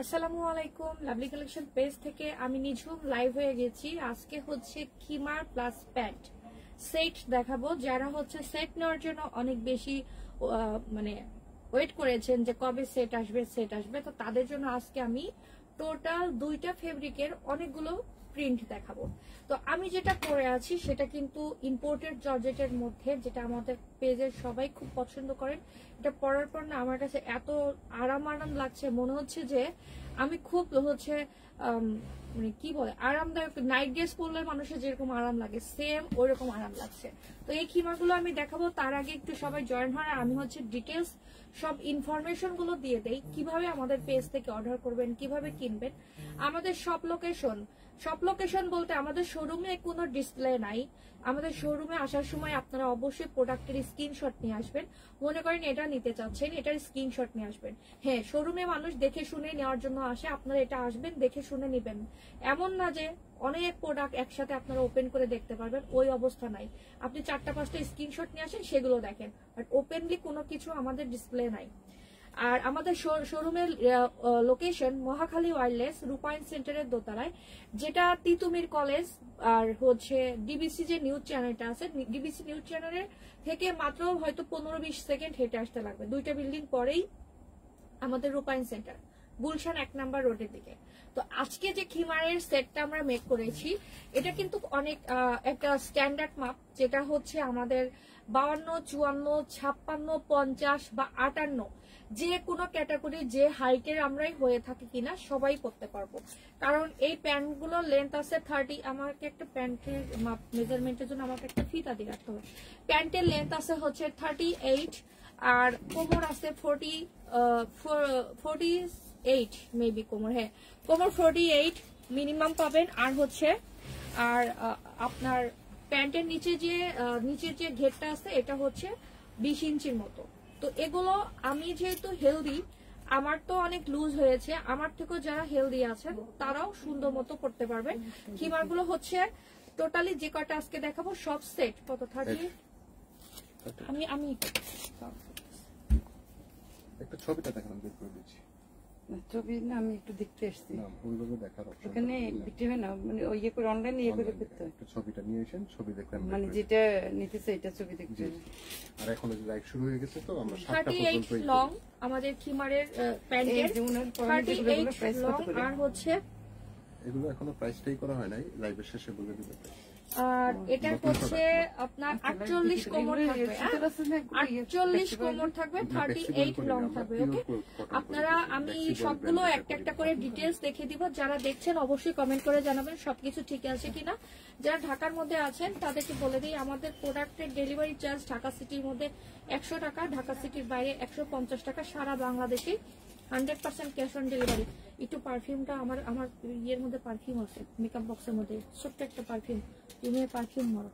আসসালামু আলাইকুম, lovely collection page থেকে আমি নিঝুম লাইভ হয়ে গেছি। আজকে হচ্ছে খিমার প্লাস প্যান্ট সেট দেখাবো। যারা হচ্ছে সেট নেওয়ার জন্য অনেক বেশি মানে ওয়েট করেছেন যে কবে সেট আসবে, তো তাদের জন্য আজকে আমি টোটাল 2টা ফেব্রিকের অনেকগুলো প্রিন্ট দেখাবো। তো আমি যেটা পরে আছি সেটা কিন্তু ইম্পোর্টেড জর্জেটের মধ্যে, যেটা আমাদের পেজের সবাই খুব পছন্দ করেন। এটা পরার পর না আমার কাছে এত আরাম লাগছে, মনে হচ্ছে যে আমি খুব হচ্ছে মানে কি বলে আরামদায়ক। নাইট ড্রেস পরলে মানুষের যেরকম আরাম লাগে সেম ওইরকম আরাম লাগছে। তো এই খিমাগুলো আমি দেখাবো, তার আগে একটু সবাই জয়েন হয়। আমি হচ্ছে ডিটেলস সব ইনফরমেশন গুলো দিয়ে দেই, কিভাবে আমাদের পেজ থেকে অর্ডার করবেন, কিভাবে কিনবেন। আমাদের সব লোকেশন বলতে আমাদের শোরুমে কোনো ডিসপ্লে নাই। আমাদের শোরুমে আসার সময় আপনারা অবশ্যই প্রোডাক্টের স্ক্রিনশট নিয়ে আসবেন। মনে করেন এটা নিতে চাচ্ছেন, এটার স্ক্রিনশট নিয়ে আসবেন। হ্যাঁ, শোরুমে মানুষ দেখে শুনে নেওয়ার জন্য আসে, আপনারা এটা আসবেন দেখে শুনে নেবেন। এমন না যে অনেক প্রোডাক্ট একসাথে আপনারা ওপেন করে দেখতে পারবেন, ওই অবস্থা নাই। আপনি 4টা-5টা স্ক্রিনশট নিয়ে আসেন, সেগুলো দেখেন, বাট ওপেনলি কোনো কিছু আমাদের ডিসপ্লে নাই। আর আমাদের শোরুমের লোকেশন মহাখালী ওয়্যারলেস রূপায়ণ সেন্টারের দোতলায়, যেটা তিতুমির কলেজ আর হচ্ছে ডিবিসি যে নিউজ চ্যানেলটা আছে, ডিবিসি নিউজ চ্যানেলের থেকে মাত্র হয়তো 15-20 সেকেন্ড হেঁটে আসতে লাগবে। 2টা বিল্ডিং পরেই আমাদের রূপায়ণ সেন্টার, গুলশান 1 নাম্বার রোডের দিকে। তো আজকে যে খিমারের সেটটা আমরা মেক করেছি, এটা কিন্তু অনেক একটা স্ট্যান্ডার্ড মাপ, যেটা হচ্ছে আমাদের 52, 54, 56, 50 বা 58 যে কোনো ক্যাটাগরি যে হাইটের আমরাই হয়ে থাকি কিনা সবাই করতে পারবো। কারণ এই প্যান্টগুলোর লেন্থ আছে 30। আমাকে একটা প্যান্টের মাপ মেজারমেন্টের জন্য আমাকে একটা ফিতা দিয়ে রাখতে হবে। প্যান্টের লেন্থ আছে হচ্ছে 38 আর কোমর আছে 48 মেবি কোমর। হ্যাঁ, কোমর 48 মিনিমাম পাবেন। আর হচ্ছে আপনার প্যান্টের নিচের যে ঘেরটা আছে এটা হচ্ছে 20 ইঞ্চির মতো। তো এগুলো আমি যেহেতু হেলদি, আমার তো অনেক লুজ হয়েছে, আমার থেকেও যারা হেলদি আছেন তারাও সুন্দর মতো করতে পারবেন। খিমারগুলো হচ্ছে টোটালি যে কটা আজকে দেখাবো সব সেট কত 30। আমি একটা ছবিটা দেখালাম, বের করে দিচ্ছি। ছবি না, আমি একটু দেখতে এসেছি। না, ওইভাবে দেখার অপশন ওখানে দেখতে হয় না, মানে ওই ইয়ে করে অনলাইনে ইয়ে করে দেখতে হয়। একটা ছবিটা নিয়ে এসেন, ছবি দেখলাম, মানে যেটা নিতেছে এটা ছবি দেখতে হয়। আর এখন যে লাইভ শুরু হয়ে গেছে, তো আমরা 7টা 38 পর্যন্ত লং আমাদের খিমারের প্যান্টের 38 লং। আর হচ্ছে এগুলো এখনো প্রাইসটাই করা হয় নাই, লাইভের শেষে বলে দিবে। আর এটা হচ্ছে আপনার 48 কোমর থাকবে, 48 কোমর থাকবে, 38 লং থাকবে। ওকে, আপনারা আমি সবগুলো একটা একটা করে ডিটেলস দেখিয়ে দিব। যারা দেখছেন অবশ্যই কমেন্ট করে জানাবেন সবকিছু ঠিক আছে কিনা। যারা ঢাকার মধ্যে আছেন তাদেরকে বলে দিই, আমাদের প্রোডাক্টের ডেলিভারি চার্জ ঢাকা সিটির মধ্যে 100 টাকা, ঢাকা সিটির বাইরে 150 টাকা, সারা বাংলাদেশে 100% ক্যাশ অন ডেলিভারি। একটু পারফিউমটা আমার ইয়ের মধ্যে পারফিউম আছে, মেকআপ বক্সের মধ্যে ছোট্ট একটা পারফিউম, তুমি পারফিউম মারো।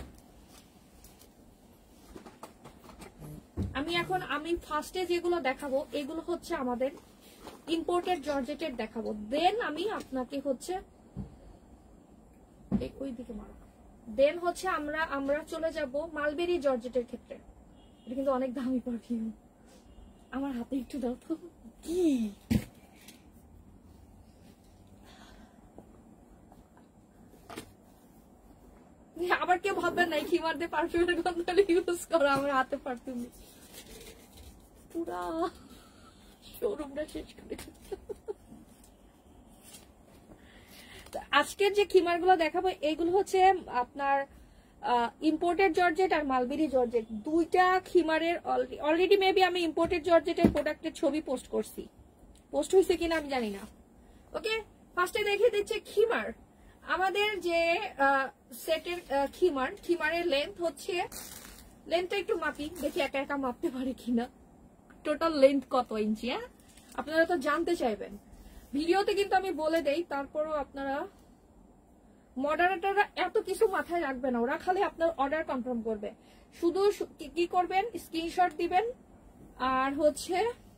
আমি ফার্স্টে যেগুলো দেখাবো এগুলো হচ্ছে আমাদের ইম্পোর্টেড জর্জেটের দেখাবো। দেন আমি আপনাকে হচ্ছে ওই দিকে মারো। দেন হচ্ছে আমরা চলে যাব মালবেরি জর্জেটের ক্ষেত্রে। এটা কিন্তু অনেক দামি পারফিউম, আমার হাতে একটু দাও তো। কি আবার কেউ ভাববেন নাই খিমার দিয়ে পারফিউমের গন্ধ ইউজ করো, আমার হাতে পারফিউম পুরা শোরুমটা শেষ করে। আজকের যে খিমার গুলো দেখাবো এগুলো হচ্ছে আপনার ইম্পোর্টেড জর্জেট আর মালবেরি জর্জেট, 2টা খিমারের। অলরেডি মেবি আমি ইম্পোর্টেড জর্জেটের প্রোডাক্টের ছবি পোস্ট হয়েছে কিনা আমি জানি না। ওকে, ফার্স্টে দেখিয়ে দিচ্ছে খিমার। আমাদের যে সেটের খিমারের লেন্থ হচ্ছে, লেন্থটা একটু মাপি দেখি একা একা মাপতে পারি কিনা। টোটাল লেন্থ কত ইঞ্চি? হ্যাঁ, আপনারা তো জানতে চাইবেন, ভিডিওতে কিন্তু আমি বলে দেই, তারপরও আপনারা মডারেটররা এত কিছু মাথায় রাখবে না, ওরা খালি আপনার অর্ডার কনফার্ম করবে। শুধু কি করবেন, স্ক্রিনশট দিবেন। আর হচ্ছে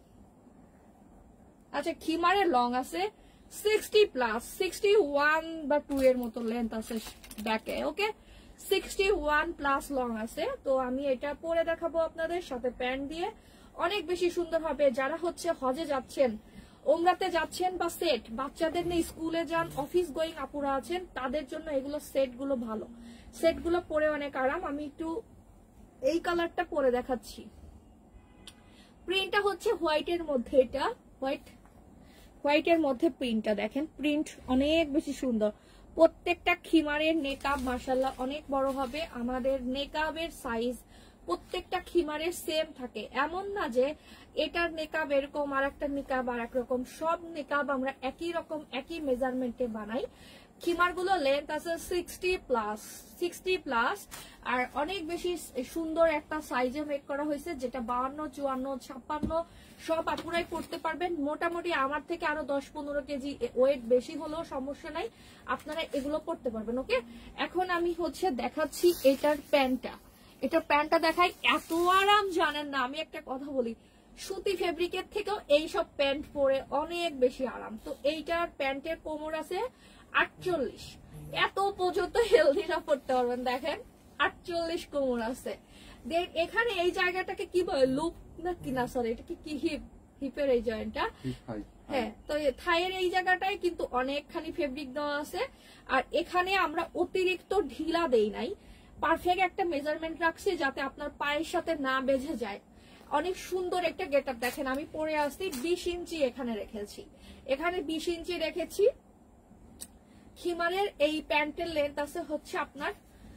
আচ্ছা, খিমারের লং আছে 60+, 61 বা 2 এর মতো লেন্থ আছে ব্যাকে। ওকে, 61+ লং আছে। তো আমি এটা পরে দেখাবো আপনাদের সাথে প্যান্ট দিয়ে, অনেক বেশি সুন্দর হবে। যারা হচ্ছে হজে যাচ্ছেন, ওমরাতে যাচ্ছেন বা সেট, বাচ্চাদের নিয়ে স্কুলে যান, অফিস গোয়িং আপুরা আছেন, তাদের জন্য এগুলো সেট গুলো ভালো। সেট গুলো পরে অনেক আরাম। আমি একটু এই কালারটা পরে দেখাচ্ছি। প্রিন্টটা হচ্ছে হোয়াইটের মধ্যে, এটা হোয়াইটের মধ্যে প্রিন্টটা দেখেন, প্রিন্ট অনেক বেশি সুন্দর। প্রত্যেকটা খিমারের নেকাব মাশাআল্লাহ অনেক বড় হবে। আমাদের নেকাবের সাইজ প্রত্যেকটা খিমারের সেম থাকে, এমন না যে এটার নেকাব এরকম আর একটা নেকাব আর একরকম। সব নেকাব আমরা একই রকম একই মেজারমেন্টে বানাই। খিমারগুলো লেন্থ আছে 60 প্লাস আর অনেক বেশি সুন্দর একটা সাইজে মেক করা হয়েছে, যেটা 52, 54, 56 সব আপুরাই করতে পারবেন। মোটামুটি আমার থেকে আরো 10-15 কেজি ওয়েট বেশি হলেও সমস্যা নাই, আপনারা এগুলো করতে পারবেন। ওকে, এখন আমি হচ্ছে দেখাচ্ছি এটার প্যান্টটা। এটার প্যান্টটা দেখাই, এত আরাম জানেন না। আমি একটা কথা বলি, সুতি ফেব্রিকের থেকেও এইসব প্যান্ট পরে অনেক বেশি আরাম। তো এইটার প্যান্টের কোমর আছে 48, এত পর্যন্ত হেলদিরা পড়তে পারবেন। দেখেন 48 কোমর আছে। দেন এখানে এই জায়গাটাকে কি বলে, লুপ না কিনা, সরি এটা কি হিপের এই জয়েন্টটা, হ্যাঁ। তো থাইয়ের এই জায়গাটায় কিন্তু অনেকখানি ফেব্রিক দেওয়া আছে। আর এখানে আমরা অতিরিক্ত ঢিলা দেই নাই, পারফেক্ট একটা মেজারমেন্ট রাখছি যাতে আপনার পায়ের সাথে না বেঁধে যায়। অনেক সুন্দর একটা গেটআপ। দেখেন আমি পরে আসছি 20 ইঞ্চি এখানে রেখেছি, এখানে 20 ইঞ্চি রেখেছি। খিমারের এই প্যান্টের লেন্থ আছে হচ্ছে আপনার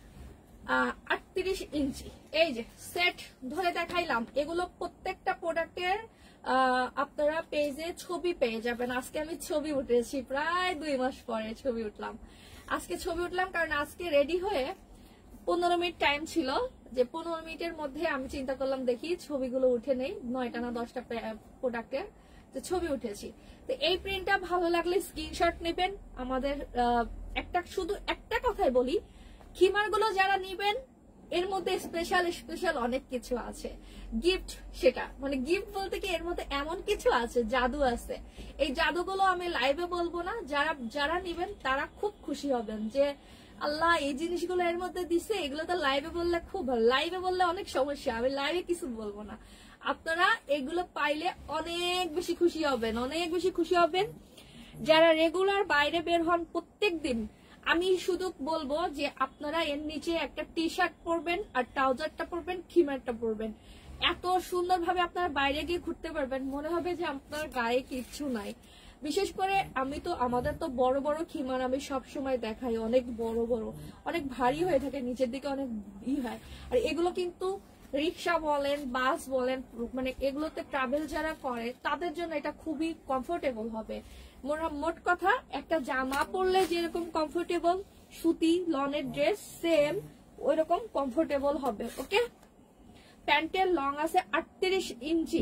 38 ইঞ্চি। এই যে সেট ধরে দেখাইলাম, এগুলো প্রত্যেকটা প্রোডাক্টের আপনারা পেজে ছবি পেয়ে যাবেন। আজকে আমি ছবি উঠেছি, প্রায় 2 মাস পরে ছবি উঠলাম। আজকে ছবি উঠলাম কারণ আজকে রেডি হয়ে 15 মিনিট টাইম ছিল, যে 15 মিনিটের মধ্যে আমি চিন্তা করলাম দেখি ছবিগুলো উঠে নেই, 9টা না 10টা প্রোডাক্টের ছবি উঠেছি। তো এই প্রিন্টটা ভালো লাগলে স্ক্রিনশট নেবেন। আমাদের শুধু একটা কথাই বলি, খিমার গুলো যারা নিবেন এর মধ্যে স্পেশাল অনেক কিছু আছে। গিফট, সেটা মানে গিফট বলতে কি এর মধ্যে এমন কিছু আছে, জাদু আছে। এই জাদুগুলো আমি লাইভে বলবো না, যারা নিবেন তারা খুব খুশি হবেন যে আল্লাহ এই জিনিসগুলো এর মধ্যে দিছে। এগুলো তো লাইভে বললে খুব ভালো, লাইভে বললে অনেক সমস্যা, আমি লাইভে কিছু বলবো না। আপনারা এগুলো পাইলে অনেক বেশি খুশি হবেন, অনেক বেশি খুশি হবেন। যারা রেগুলার বাইরে বের হন প্রত্যেক দিন, আমি শুধু বলবো যে আপনারা এর নিচে একটা টি শার্ট পরবেন আর ট্রাউজারটা পরবেন, খিমারটা পরবেন। এত সুন্দরভাবে আপনারা বাইরে গিয়ে ঘুরতে পারবেন, মনে হবে যে আপনার গায়ে কিচ্ছু নাই। বিশেষ করে আমাদের তো বড় বড় খিমার আমি সবসময় দেখাই, অনেক বড় বড়, অনেক ভারী হয়ে থাকে, নিচের দিকে অনেক হয়। আর এগুলো কিন্তু রিক্সা বলেন, বাস বলেন, মানে এগুলোতে ট্রাভেল যারা করে তাদের জন্য এটা খুবই কমফোর্টেবল হবে। মোট কথা, একটা জামা পরলে যেরকম কমফোর্টেবল, সুতি লনের ড্রেস সেম ওইরকম কমফোর্টেবল হবে। ওকে, প্যান্টের লং আছে 38 ইঞ্চি,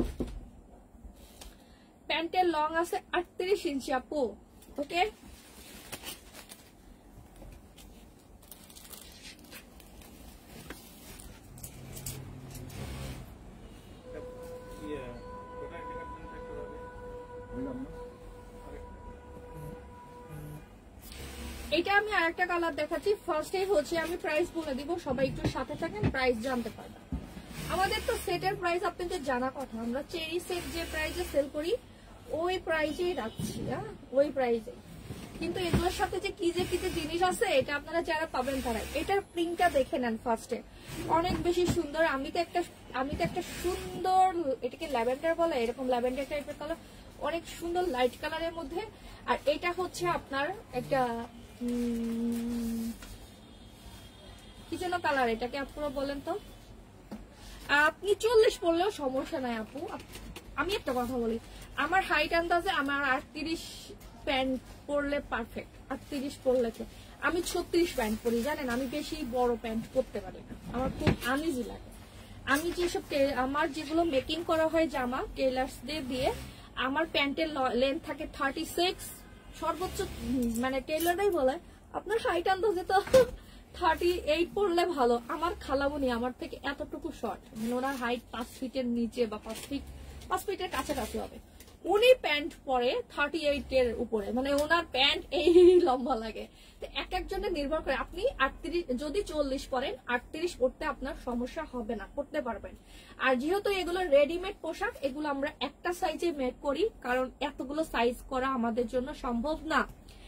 প্যান্টের লং আছে 38 ইঞ্চি আপু। ওকে, এটা আমি আরেকটা কালার দেখাচ্ছি। ফার্স্টে হচ্ছে আমি প্রাইস বলে দিব, সবাই একটু সাথে থাকেন, প্রাইস জানতে পারবেন। আমাদের তো সেটের প্রাইস আপনাদের জানা কথা, আমরা চেরি সেট যে প্রাইসে সেল করি ওই প্রাইসেই রাখছি, ওই প্রাইসে। কিন্তু এগুলোর সাথে যে কি যে জিনিস আছে এটা আপনারা যারা পাবেন তারা। এটার প্রিন্টটা দেখে নেন ফার্স্টে, অনেক বেশি সুন্দর। আমি তো একটা সুন্দর, এটাকে ল্যাভেন্ডার বলে, এরকম ল্যাভেন্ডার টাইপের কালার, অনেক সুন্দর লাইট কালারের মধ্যে। আর এটা হচ্ছে আপনার একটা কি যেন কালার, এটাকে আপনারা বলেন তো। আপনি 40 পড়লেও সমস্যা নাই আপু। আমি একটা কথা বলি, আমার হাইট আন্দাজে আমার 38 প্যান্ট পরলে পারফেক্ট। 38 পরলে আমি 36 প্যান্ট পরি, জানেন আমি বেশি বড় প্যান্ট পরতে পারি না, আমার খুব আনইজি লাগে। আমি আমার যেগুলো মেকিং করা হয় জামা টেলার্সদের দিয়ে, আমার প্যান্টের লেন্থ থাকে 36, সর্বোচ্চ মানে টেলাররাই বলে আপনার হাইট আন্দাজে তো 38 পড়লে ভালো। আমার খালামুনি আমার থেকে এতটুকু শর্ট, মানে ওনার হাইট 5 ফিটের নিচে বা 5 ফিটের কাছাকাছি হবে। উনি প্যান্ট পরে 38 এর উপরে, মানে ওনার প্যান্ট এই লম্বা লাগে। তো এক একজনের নির্ভর করে। আপনি 38 যদি 40 পরেন, 38 পরতে আপনার সমস্যা হবে না, পরতে পারবেন। আর যেহেতু এগুলো রেডিমেড পোশাক, এগুলো আমরা একটা সাইজে মেক করি, কারণ এতগুলো সাইজ করা আমাদের জন্য সম্ভব না।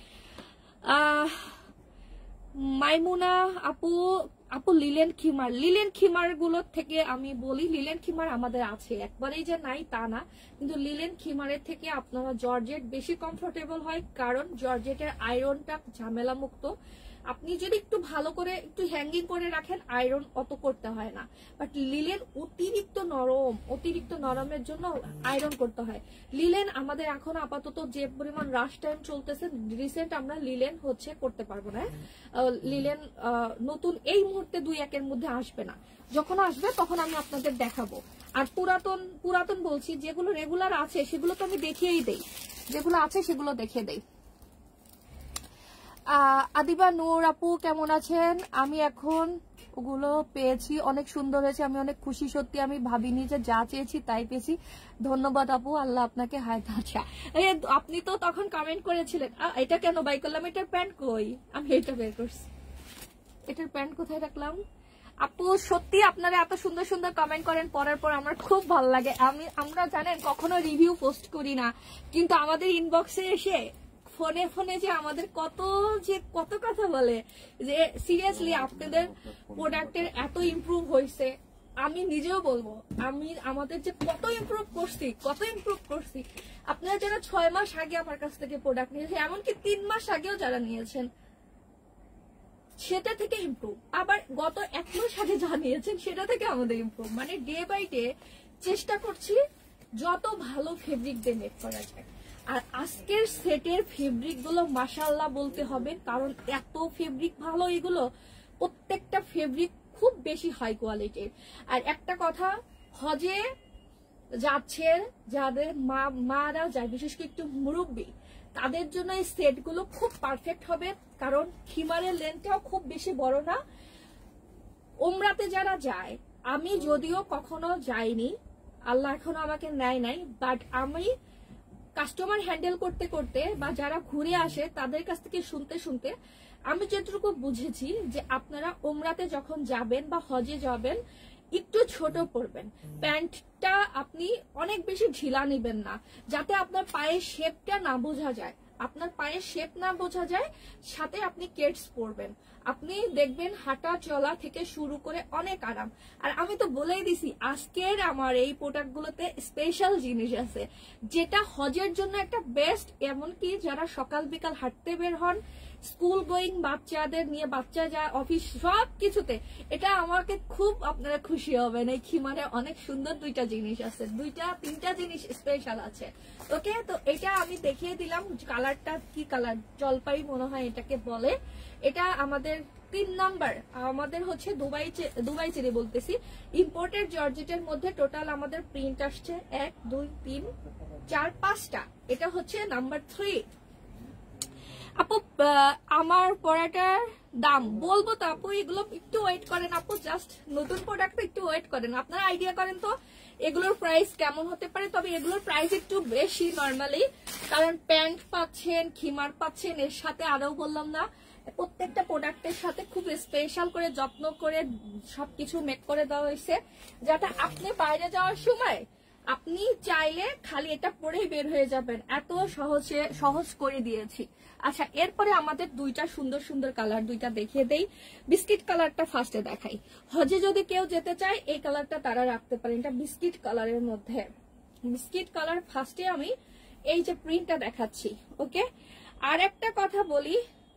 মাইমুনা আপু লিলেন খিমার গুলোর থেকে আমি বলি, লিলেন খিমার আমাদের আছে, একবারেই যে নাই তা না, কিন্তু লিলেন খিমারের থেকে আপনারা জর্জেট বেশি কমফোর্টেবল হয়, কারণ জর্জেটের আয়রনটা ঝামেলা মুক্ত। আপনি যদি একটু ভালো করে একটু হ্যাঙ্গিং করে রাখেন, আয়রন অত করতে হয় না। বাট লিলেন অতিরিক্ত নরমের জন্য আয়রন করতে হয়। লিলেন আমাদের এখন আপাতত যে পরিমাণ রাশ টাইম চলতেছে, রিসেন্ট আমরা লিলেন হচ্ছে করতে পারবো না। লিলেন নতুন এই মুহূর্তে 2-1 মধ্যে আসবে না, যখন আসবে তখন আমি আপনাদের দেখাবো। আর পুরাতন বলছি, যেগুলো রেগুলার আছে সেগুলো তো আমি দেখিয়েই দেই, যেগুলো আছে সেগুলো দেখিয়ে দেই। আদিবা নূর আপু কেমন আছেন? আমি এখন ওগুলো পেয়েছি, অনেক সুন্দর হয়েছে, আমি অনেক খুশি। সত্যি আমি ভাবিনি যে যা চেয়েছি তাই পেয়েছি। ধন্যবাদ আপু, আল্লাহ আপনাকে হায়াত। আচ্ছা, আপনি তো তখন কমেন্ট করেছিলেন এটা কেন বাই করলাম, এটার প্যান্ট কই? আমি এটা বের করছি, এটার প্যান্ট কোথায় রাখলাম? আপু সত্যি আপনারা এত সুন্দর সুন্দর কমেন্ট করেন, পড়ার পর আমার খুব ভালো লাগে। আমরা জানেন কখনো রিভিউ পোস্ট করি না, কিন্তু আমাদের ইনবক্সে এসে ফোনে যে আমাদের কত কথা বলে যে সিরিয়াসলি আপনাদের প্রোডাক্টের এত ইমপ্রুভ হয়েছে। আমি নিজেও বলবো, আমাদের যে কত ইমপ্রুভ করছি। আপনারা যারা 6 মাস আগে আমার কাছ থেকে প্রোডাক্ট নিয়েছেন, এমনকি 3 মাস আগেও যারা নিয়েছেন, সেটা থেকে ইমপ্রুভ, আবার গত 1 মাস আগে যা নিয়েছেন সেটা থেকে আমাদের ইমপ্রুভ। মানে ডে বাই ডে চেষ্টা করছি যত ভালো ফেব্রিক দিয়ে মেক করা যায়। আর আজকের সেটের ফেব্রিক গুলো মাশাআল্লাহ বলতে হবে, কারণ এত ফেব্রিক ভালো, এগুলো প্রত্যেকটা ফেব্রিক খুব বেশি হাই কোয়ালিটির। আর একটা কথা, হজে যাচ্ছে যাদের মারা যায়, বিশেষ করে একটু মুরব্বী, তাদের জন্য এই সেট গুলো খুব পারফেক্ট হবে, কারণ খিমারের লেন্থটাও খুব বেশি বড় না। উমরাতে যারা যায়, আমি যদিও কখনো যাইনি, আল্লাহ এখনো আমাকে নেয় নাই, বাট আমি কাস্টমার হ্যান্ডেল করতে করতে বা যারা ঘুরে আসে তাদের কাছ থেকে শুনতে আমি যেটুকু বুঝেছি যে আপনারা উমরাতে যখন যাবেন বা হজে যাবেন, একটু ছোট পরবেন। প্যান্টটা আপনি অনেক বেশি ঢিলা নিবেন না, যাতে আপনার পায়ের শেপটা না বোঝা যায়। আপনার পায়ের শেপ না বোঝা যায়, সাথে আপনি কেটস পরবেন, আপনি দেখবেন হাঁটা চলা থেকে শুরু করে অনেক আরাম। আর আমি তো বলেই দিছি, আজকের আমার এই প্রোডাক্টগুলোতে স্পেশাল জিনিস আছে, যেটা হজের জন্য একটা বেস্ট। এমনকি যারা সকাল বিকাল হাঁটতে বের হন, স্কুল গোয়িং বাচ্চাদের নিয়ে, বাচ্চা যায় অফিস, সব কিছুতে এটা আমাকে খুব আপনারা খুশি হবেন। এই খিমারে অনেক সুন্দর 2টা জিনিস আছে, 2-3টা জিনিস স্পেশাল আছে। ওকে, তো এটা আমি দেখিয়ে দিলাম। কালারটা কি কালার? জলপাই মনে হয় এটাকে বলে। এটা আমাদের 3 নাম্বার, আমাদের হচ্ছে দুবাই চেরি বলতেছি, ইম্পোর্টেড জর্জেটের মধ্যে টোটাল আমাদের প্রিন্ট আসছে 1 2 3 4 5টা। এটা হচ্ছে নাম্বার 3। আপু আমার পড়াটার দাম বলবো তো আপু, এগুলো একটু ওয়েট করেন আপু, জাস্ট নতুন প্রোডাক্ট একটু ওয়েট করেন, আপনারা আইডিয়া করেন তো এগুলোর প্রাইস কেমন হতে পারে। তবে এগুলোর প্রাইস একটু বেশি নর্মালি, কারণ প্যান্ট পাচ্ছেন, খিমার পাচ্ছেন, এর সাথে আরো বললাম না, প্রত্যেকটা প্রোডাক্টের সাথে খুব স্পেশাল করে যত্ন করে সবকিছু মেক করে দেওয়া হয়েছে, যাতে আপনি বাইরে যাওয়ার সময় আপনি চাইলে খালি এটা পরেই বের হয়ে যাবেন, এত সহজ করে দিয়েছি। আচ্ছা, এরপরে আমাদের 2টা সুন্দর সুন্দর কালার 2টা দেখিয়ে দেই। বিস্কিট কালারটা ফার্স্টে দেখাই। হজে যদি কেউ যেতে চায়, এই কালারটা তারা রাখতে পারেন, এটা বিস্কিট কালারের মধ্যে। বিস্কিট কালার ফার্স্টে আমি এই যে প্রিন্টটা দেখাচ্ছি। ওকে, আর একটা কথা বলি,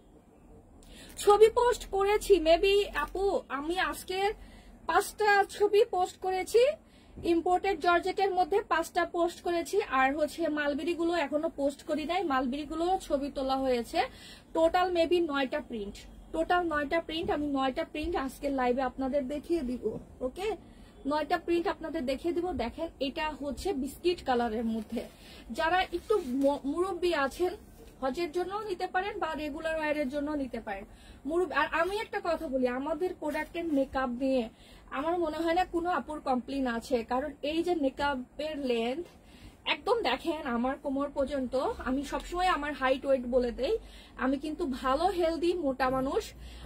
ছবি পোস্ট করেছি মেবি আপু, আমি আজকে 5টা ছবি পোস্ট করেছি, ইম্পোর্টেড জর্জেটের মধ্যে 5টা পোস্ট করেছি, আর হচ্ছে মালবেরি গুলো এখনো পোস্ট করি নাই, মালবেরি গুলো ছবি তোলা হয়েছে। টোটাল মেবি 9টা প্রিন্ট, আমি 9টা প্রিন্ট আজকে লাইভে আপনাদের দেখিয়ে দিব। ওকে, 9টা প্রিন্ট আপনাদের দেখিয়ে দিব। দেখেন, এটা হচ্ছে বিস্কিট কালারের মধ্যে। যারা একটু মুরব্বী আছেন, হজের জন্য নিতে পারেন বা রেগুলার ওয়্যারের জন্য নিতে পারেন। আর আমি একটা কথা বলি, আমাদের প্রোডাক্টের মেকআপ নিয়ে আমার মনে হয় না কোনো আপুর কমপ্লেন আছে, কারণ এই যে মেকআপের লেন্থ, একদম দেখেন আমার কোমর পর্যন্ত। আমি সবসময় আমার হাইট ওয়েট বলে দেই, আমি কিন্তু ভালো হেলদি মোটা মানুষ।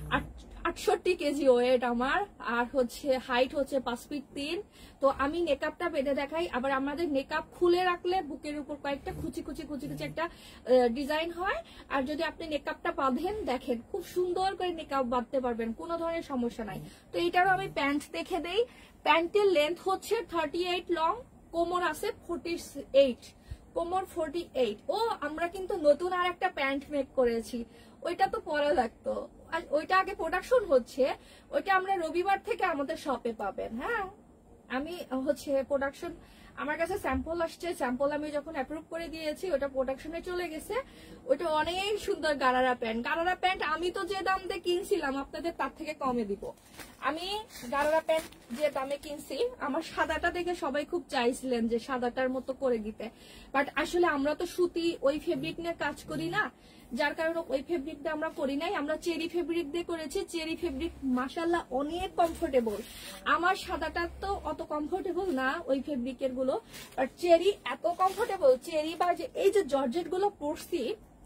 68 কেজি ওয়েট আমার, আর হচ্ছে হাইট হচ্ছে 5 ফিট 3। তো আমি নেকআপটা বেঁধে দেখাই। আবার আমাদের নেকআপ খুলে রাখলে বুকের উপর কয়েকটা খুচি খুচি একটা ডিজাইন হয়। আর যদি আপনি নেকআপটা বাঁধেন, দেখেন খুব সুন্দর করে নেকআপ বাঁধতে পারবেন, কোনো ধরনের সমস্যা নাই। তো এটারও আমি প্যান্ট দেখে দেই। প্যান্টের লেন্থ হচ্ছে 38 লং, কোমর আছে 48, কোমর 48। ও আমরা কিন্তু নতুন আর একটা প্যান্ট মেক করেছি, ওইটা তো পরে লাগতো, আর ওইটা আগে প্রোডাকশন হচ্ছে। ওইটা আমরা রবিবার থেকে আমাদের শপে পাবেন। হ্যাঁ, আমি হচ্ছে প্রোডাকশন, আমার কাছে স্যাম্পল আসছে, স্যাম্পল আমি যখন অ্যাপ্রুভ করে দিয়েছি ওটা প্রোডাকশনে চলে গেছে। ওইটা অনেক সুন্দর গারারা প্যান্ট। গারারা প্যান্ট আমি তো যে দাম দিয়ে কিনছিলাম আপনাদের তার থেকে কমে দিব। আমি গারারা প্যান্ট যে দামে কিনছি, আমার সাদাটা দেখে সবাই খুব চাইছিলেন যে সাদাটার মতো করে দিতে, বাট আসলে আমরা তো সুতি ওই ফেব্রিক নিয়ে কাজ করি না, যার কারণে ওই ফেব্রিক দিয়ে আমরা করি নাই। আমরা চেরি ফেব্রিক দিয়ে করেছি। চেরি ফেব্রিক মাশাআল্লাহ অনেক কমফোর্টেবল। আমার সাদাটা তো অত কমফোর্টেবল না ওই ফেব্রিকের গুলো, বাট চেরি এত কমফোর্টেবল। চেরি বা যে এই যে জর্জেট গুলো পরছি,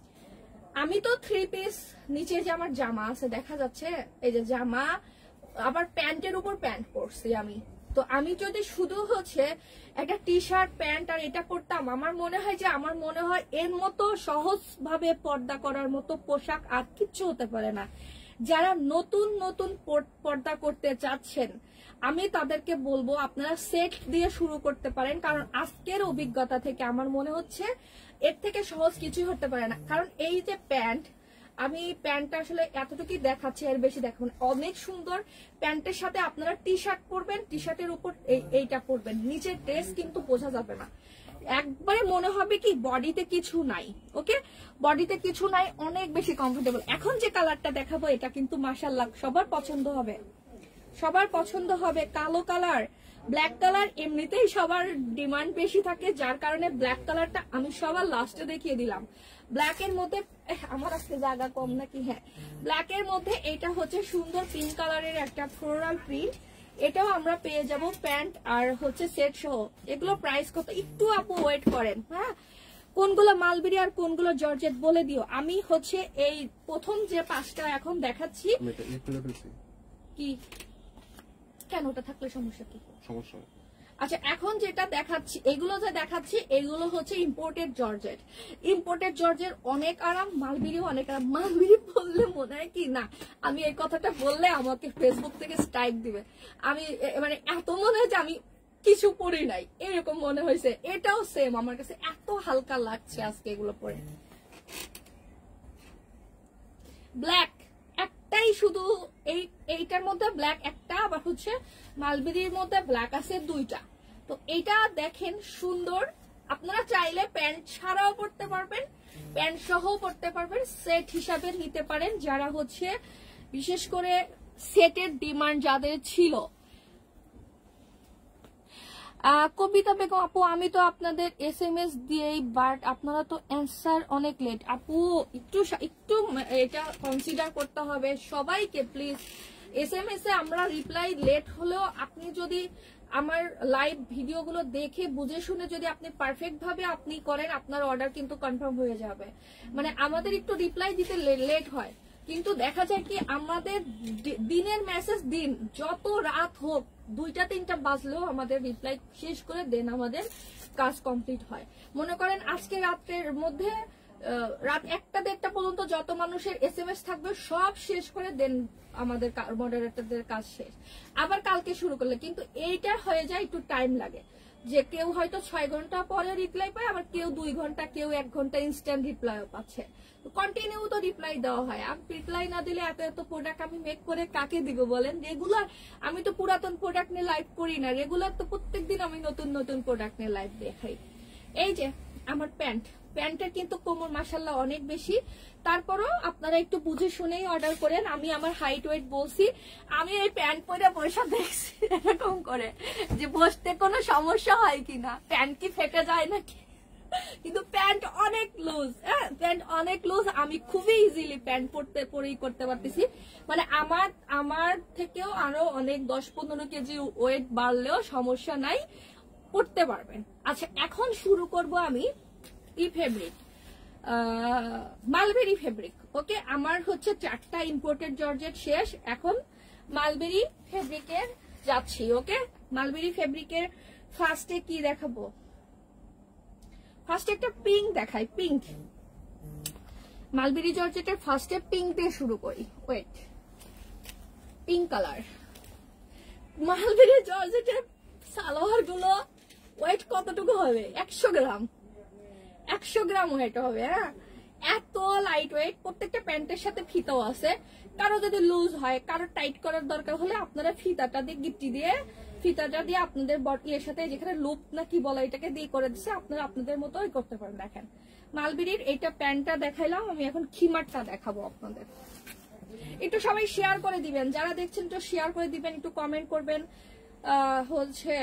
আমি তো 3 পিস, নিচে যে আমার জামা আছে দেখা যাচ্ছে, এই যে জামা, আবার প্যান্টের উপর প্যান্ট পরছি আমি। তো আমি যদি শুধু হচ্ছে একটা টি শার্ট প্যান্ট আর এটা পরতাম, আমার মনে হয় এর মতো সহজ ভাবে পর্দা করার মতো পোশাক আর কিচ্ছু হতে পারে না। যারা নতুন নতুন পর্দা করতে চাচ্ছেন, আমি তাদেরকে বলবো আপনারা সেট দিয়ে শুরু করতে পারেন, কারণ আজকের অভিজ্ঞতা থেকে আমার মনে হচ্ছে এর থেকে সহজ কিছুই হতে পারে না। কারণ এই যে প্যান্ট, আমি প্যান্টটা আসলে এতটুকুই দেখাচ্ছি, এর বেশি দেখাবো না। অনেক সুন্দর। প্যান্টের সাথে আপনারা টি শার্ট পরবেন, টি শার্টের উপর এইটা পরবেন, নিচের ড্রেস কিন্তু বোঝা যাবে না। একবারে মনে হবে কি বডিতে কিছু নাই। ওকে, বডিতে কিছু নাই, অনেক বেশি কমফোর্টেবল। এখন যে কালারটা দেখাবো এটা কিন্তু মাশাআল্লাহ সবার পছন্দ হবে, সবার পছন্দ হবে। কালো কালার, ব্ল্যাক কালার এমনিতেই সবার ডিমান্ড বেশি থাকে, যার কারণে ব্ল্যাক কালারটা আমি সবার লাস্টে দেখিয়ে দিলাম। ব্ল্যাক এর মধ্যে আমার আজকে জায়গা কম নাকি, হ্যাঁ, ব্ল্যাক এর মধ্যে এটা হচ্ছে সুন্দর পিঙ্ক কালারের একটা ফ্লোরাল প্রিন্ট। এটাও আমরা পেয়ে যাব প্যান্ট আর হচ্ছে সেট সহ। এগুলো প্রাইস কত একটু আপু ওয়েট করেন। হ্যাঁ, কোনগুলো মালবেরি আর কোনগুলো জর্জেট বলে দিও। আমি হচ্ছে এই প্রথম যে 5টা এখন দেখাচ্ছি। কি কেন, ওটা থাকলে সমস্যা কি? সমস্যা। আচ্ছা, এখন যেটা দেখাচ্ছি, এগুলো যে দেখাচ্ছি এগুলো হচ্ছে ইম্পোর্টেড জর্জেট। ইম্পোর্টেড জর্জেট অনেক আরাম, মালবেরিও অনেক আরাম। মালবেরি বললে মনে হয় কি না, আমি এই কথাটা বললে আমাকে ফেসবুক থেকে স্ট্রাইক দিবে। আমি মানে এত মনে হয় যে আমি কিছু পরি নাই, এরকম মনে হয়েছে। এটাও সেম, আমার কাছে এত হালকা লাগছে আজকে এগুলো পরে। ব্ল্যাক একটাই শুধু, এইটার মধ্যে ব্ল্যাক একটা, আবার হচ্ছে মালবেরির মধ্যে ব্ল্যাক আছে 2টা। তো এইটা দেখেন সুন্দর। আপনারা চাইলে প্যান্ট ছাড়াও পরতে পারবেন, প্যান্ট সহ পরতে পারবেন, সেট হিসাবে নিতে পারেন। যারা হচ্ছে বিশেষ করে সেটের ডিমান্ড যাদের ছিল। কবিতা বেগম আপু, আমি তো আপনাদের SMS দিয়েই, বাট আপনারা তো অ্যান্সার অনেক লেট। আপু একটু এটা কনসিডার করতে হবে সবাইকে প্লিজ। SMS এ আমরা রিপ্লাই লেট হলেও আপনি যদি আমার লাইভ ভিডিওগুলো দেখে বুঝে শুনে যদি আপনি পারফেক্ট ভাবে আপনি করেন, আপনার অর্ডার কিন্তু কনফার্ম হয়ে যাবে। মানে আমাদের একটু রিপ্লাই দিতে লেট হয়, কিন্তু দেখা যায় কি আমাদের দিনের মেসেজ দিন যত রাত হোক 2টা-3টা বাজলেও আমাদের রিপ্লাই শেষ করে দেন আমাদের কাজ কমপ্লিট হয়। মনে করেন আজকে রাতের মধ্যে রাত 1টা-1:30 পর্যন্ত যত মানুষের SMS থাকবে সব শেষ করে দেন আমাদের মডারেটরদের কাজ শেষ। আবার কালকে শুরু করলে কিন্তু এইটা হয়ে যায় একটু টাইম লাগে, যে কেউ হয়তো 6 ঘন্টা পরে রিপ্লাই পায়, আবার কেউ 2 ঘন্টা, কেউ 1 ঘন্টা ইনস্ট্যান্ট রিপ্লাই পাচ্ছে। কন্টিনিউ তো রিপ্লাই দেওয়া হয়। আর রিপ্লাই না দিলে এত প্রোডাক্ট আমি মেক করে কাকে দিব বলেন? রেগুলার আমি তো পুরাতন প্রোডাক্ট নিয়ে লাইভ করি না, রেগুলার তো প্রত্যেকদিন আমি নতুন নতুন প্রোডাক্ট নিয়ে লাইভ দেখাই। এই যে আমার প্যান্টের কিন্তু কোমর মাশাআল্লাহ অনেক বেশি, তারপরও আপনারা একটু বুঝে শুনেই অর্ডার করেন। আমি আমার হাইট ওয়েট বলছি, আমি এই প্যান্ট পরে বসে দেখছি এরকম করে যে বসতে কোনো সমস্যা হয় কিনা, প্যান্ট কি ফেটে যায় নাকি, কিন্তু প্যান্ট অনেক লুজ। হ্যাঁ, প্যান্ট অনেক লুজ, আমি খুবই ইজিলি প্যান্ট পরেই করতে পারতেছি। মানে আমার থেকেও আরো অনেক 10-15 কেজি ওয়েট বাড়লেও সমস্যা নাই। পড়তে পারবেন। আচ্ছা, এখন শুরু করব আমি ফেব্রিক, মালবেরি ফেব্রিক। ওকে, আমার হচ্ছে 4টা ইম্পোর্টেড জর্জেট শেষ, এখন মালবেরি ফেব্রিকের যাচ্ছি। ওকে, মালবেরি ফেব্রিকের ফার্স্টে কি দেখাবো? ফার্স্টে একটা পিঙ্ক দেখাই, পিঙ্ক। মালবেরি জর্জেটের ফার্স্টে পিঙ্ক দিয়ে শুরু করি। Wait, pink colour. মালবেরি জর্জেটের সালোয়ার গুলো ওয়েট কতটুকু হবে? 100 গ্রাম, 100 গ্রাম ওয়েট হবে। হ্যাঁ, এত লাইট ওয়েট। প্রত্যেকটা প্যান্টের সাথে ফিতাও আছে। কারো যদি লুজ হয়, কারো টাইট করার দরকার হলে আপনারা ফিতাটা দিয়ে, গিট্টি দিয়ে, ফিতাটা দিয়ে আপনাদের বডির সাথে যেখানে লুপ না কি বলে এটাকে দিয়ে করে দিচ্ছে, আপনারা আপনাদের মতোই করতে পারেন। দেখেন মালবেরির এইটা প্যান্টটা দেখাইলাম, আমি এখন খিমারটা দেখাবো আপনাদের। একটু সবাই শেয়ার করে দিবেন, যারা দেখছেন একটু শেয়ার করে দিবেন, একটু কমেন্ট করবেন। হচ্ছে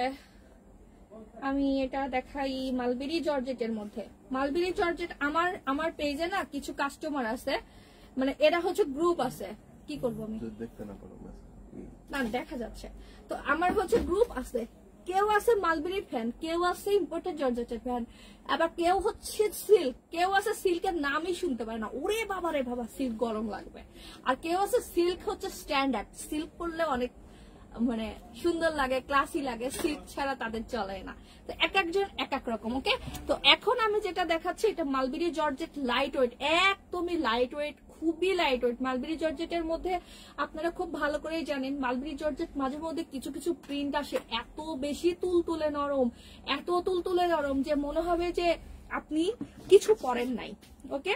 আমি এটা দেখাই মালবেরি জর্জেটের মধ্যে। মালবেরি জর্জেট আমার পেজে না কিছু কাস্টমার আছে, মানে এরা হচ্ছে গ্রুপ আছে। কি করবো আমি? দেখতে না পারো না, দেখা যাচ্ছে তো। আমার হচ্ছে গ্রুপ আছে, কেউ আছে মালবেরি ফ্যান, কেউ আছে ইম্পোর্টেড জর্জেটের ফ্যান, আবার কেউ হচ্ছে সিল্ক, কেউ আছে সিল্কের নামই শুনতে পারে না, ওরে বাবা রে বাবা সিল্ক গরম লাগবে। আর কেউ আছে সিল্ক হচ্ছে স্ট্যান্ডার্ড, সিল্ক পরলে অনেক মানে সুন্দর লাগে, ক্লাসি লাগে, সিল্ক ছাড়া তাদের চলে না। তো এক একজন এক এক রকম। ওকে, তো এখন আমি যেটা দেখাচ্ছি এটা মালবেরি জর্জেট লাইট ওয়েট, একদমই লাইট ওয়েট, খুবই লাইট ওয়েট। মালবেরি জর্জেটের মধ্যে আপনারা খুব ভালো করেই জানেন মালবেরি জর্জেট মাঝে মধ্যে কিছু কিছু প্রিন্ট আসে এত বেশি তুলতুলে নরম, এত তুলতুলে নরম যে মনে হবে যে আপনি কিছু পরেন নাই। ওকে,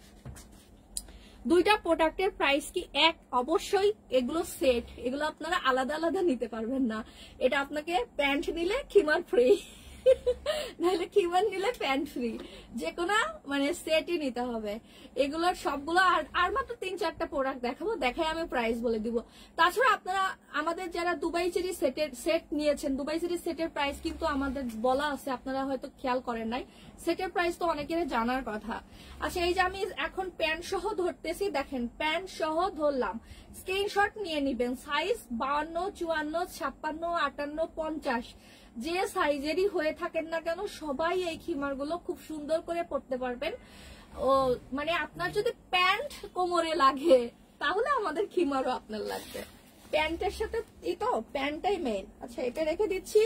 দুইটা প্রোডাক্টের প্রাইস কি এক? অবশ্যই এগুলো সেট, এগুলো আপনারা আলাদা আলাদা নিতে পারবেন না। এটা আপনাকে প্যান্ট নিলে খিমার ফ্রি, নাহলে খিমার নিলে প্যান্ট ফ্রি, যে কোনো মানে সেটই নিতে হবে। এগুলোর সবগুলো আর মাত্র 3-4টা প্রোডাক্ট দেখাবো, দেখাই আমি প্রাইস বলে দিব। তাছাড়া আপনারা আমাদের যারা দুবাই চেরি সেট নিয়েছেন, দুবাই চেরি সেটের প্রাইস কিন্তু আমাদের বলা আছে, আপনারা হয়তো খেয়াল করেন নাই। সেটের প্রাইস তো অনেকের জানার কথা। আচ্ছা, এই যে আমি এখন প্যান্ট সহ ধরতেছি, দেখেন প্যান্ট সহ ধরলাম, স্ক্রিনশট নিয়ে নিবেন। সাইজ 52, 54, 56, 58, 50, যে সাইজেরই হয়ে থাকেন না কেন সবাই এই খিমারগুলো খুব সুন্দর করে পরতে পারবেন। ও মানে আপনার যদি প্যান্ট কোমরে লাগে তাহলে আমাদের খিমারও আপনার লাগবে। প্যান্টের সাথে এই তো প্যান্টটাই মেইন। আচ্ছা, এটা রেখে দিচ্ছি,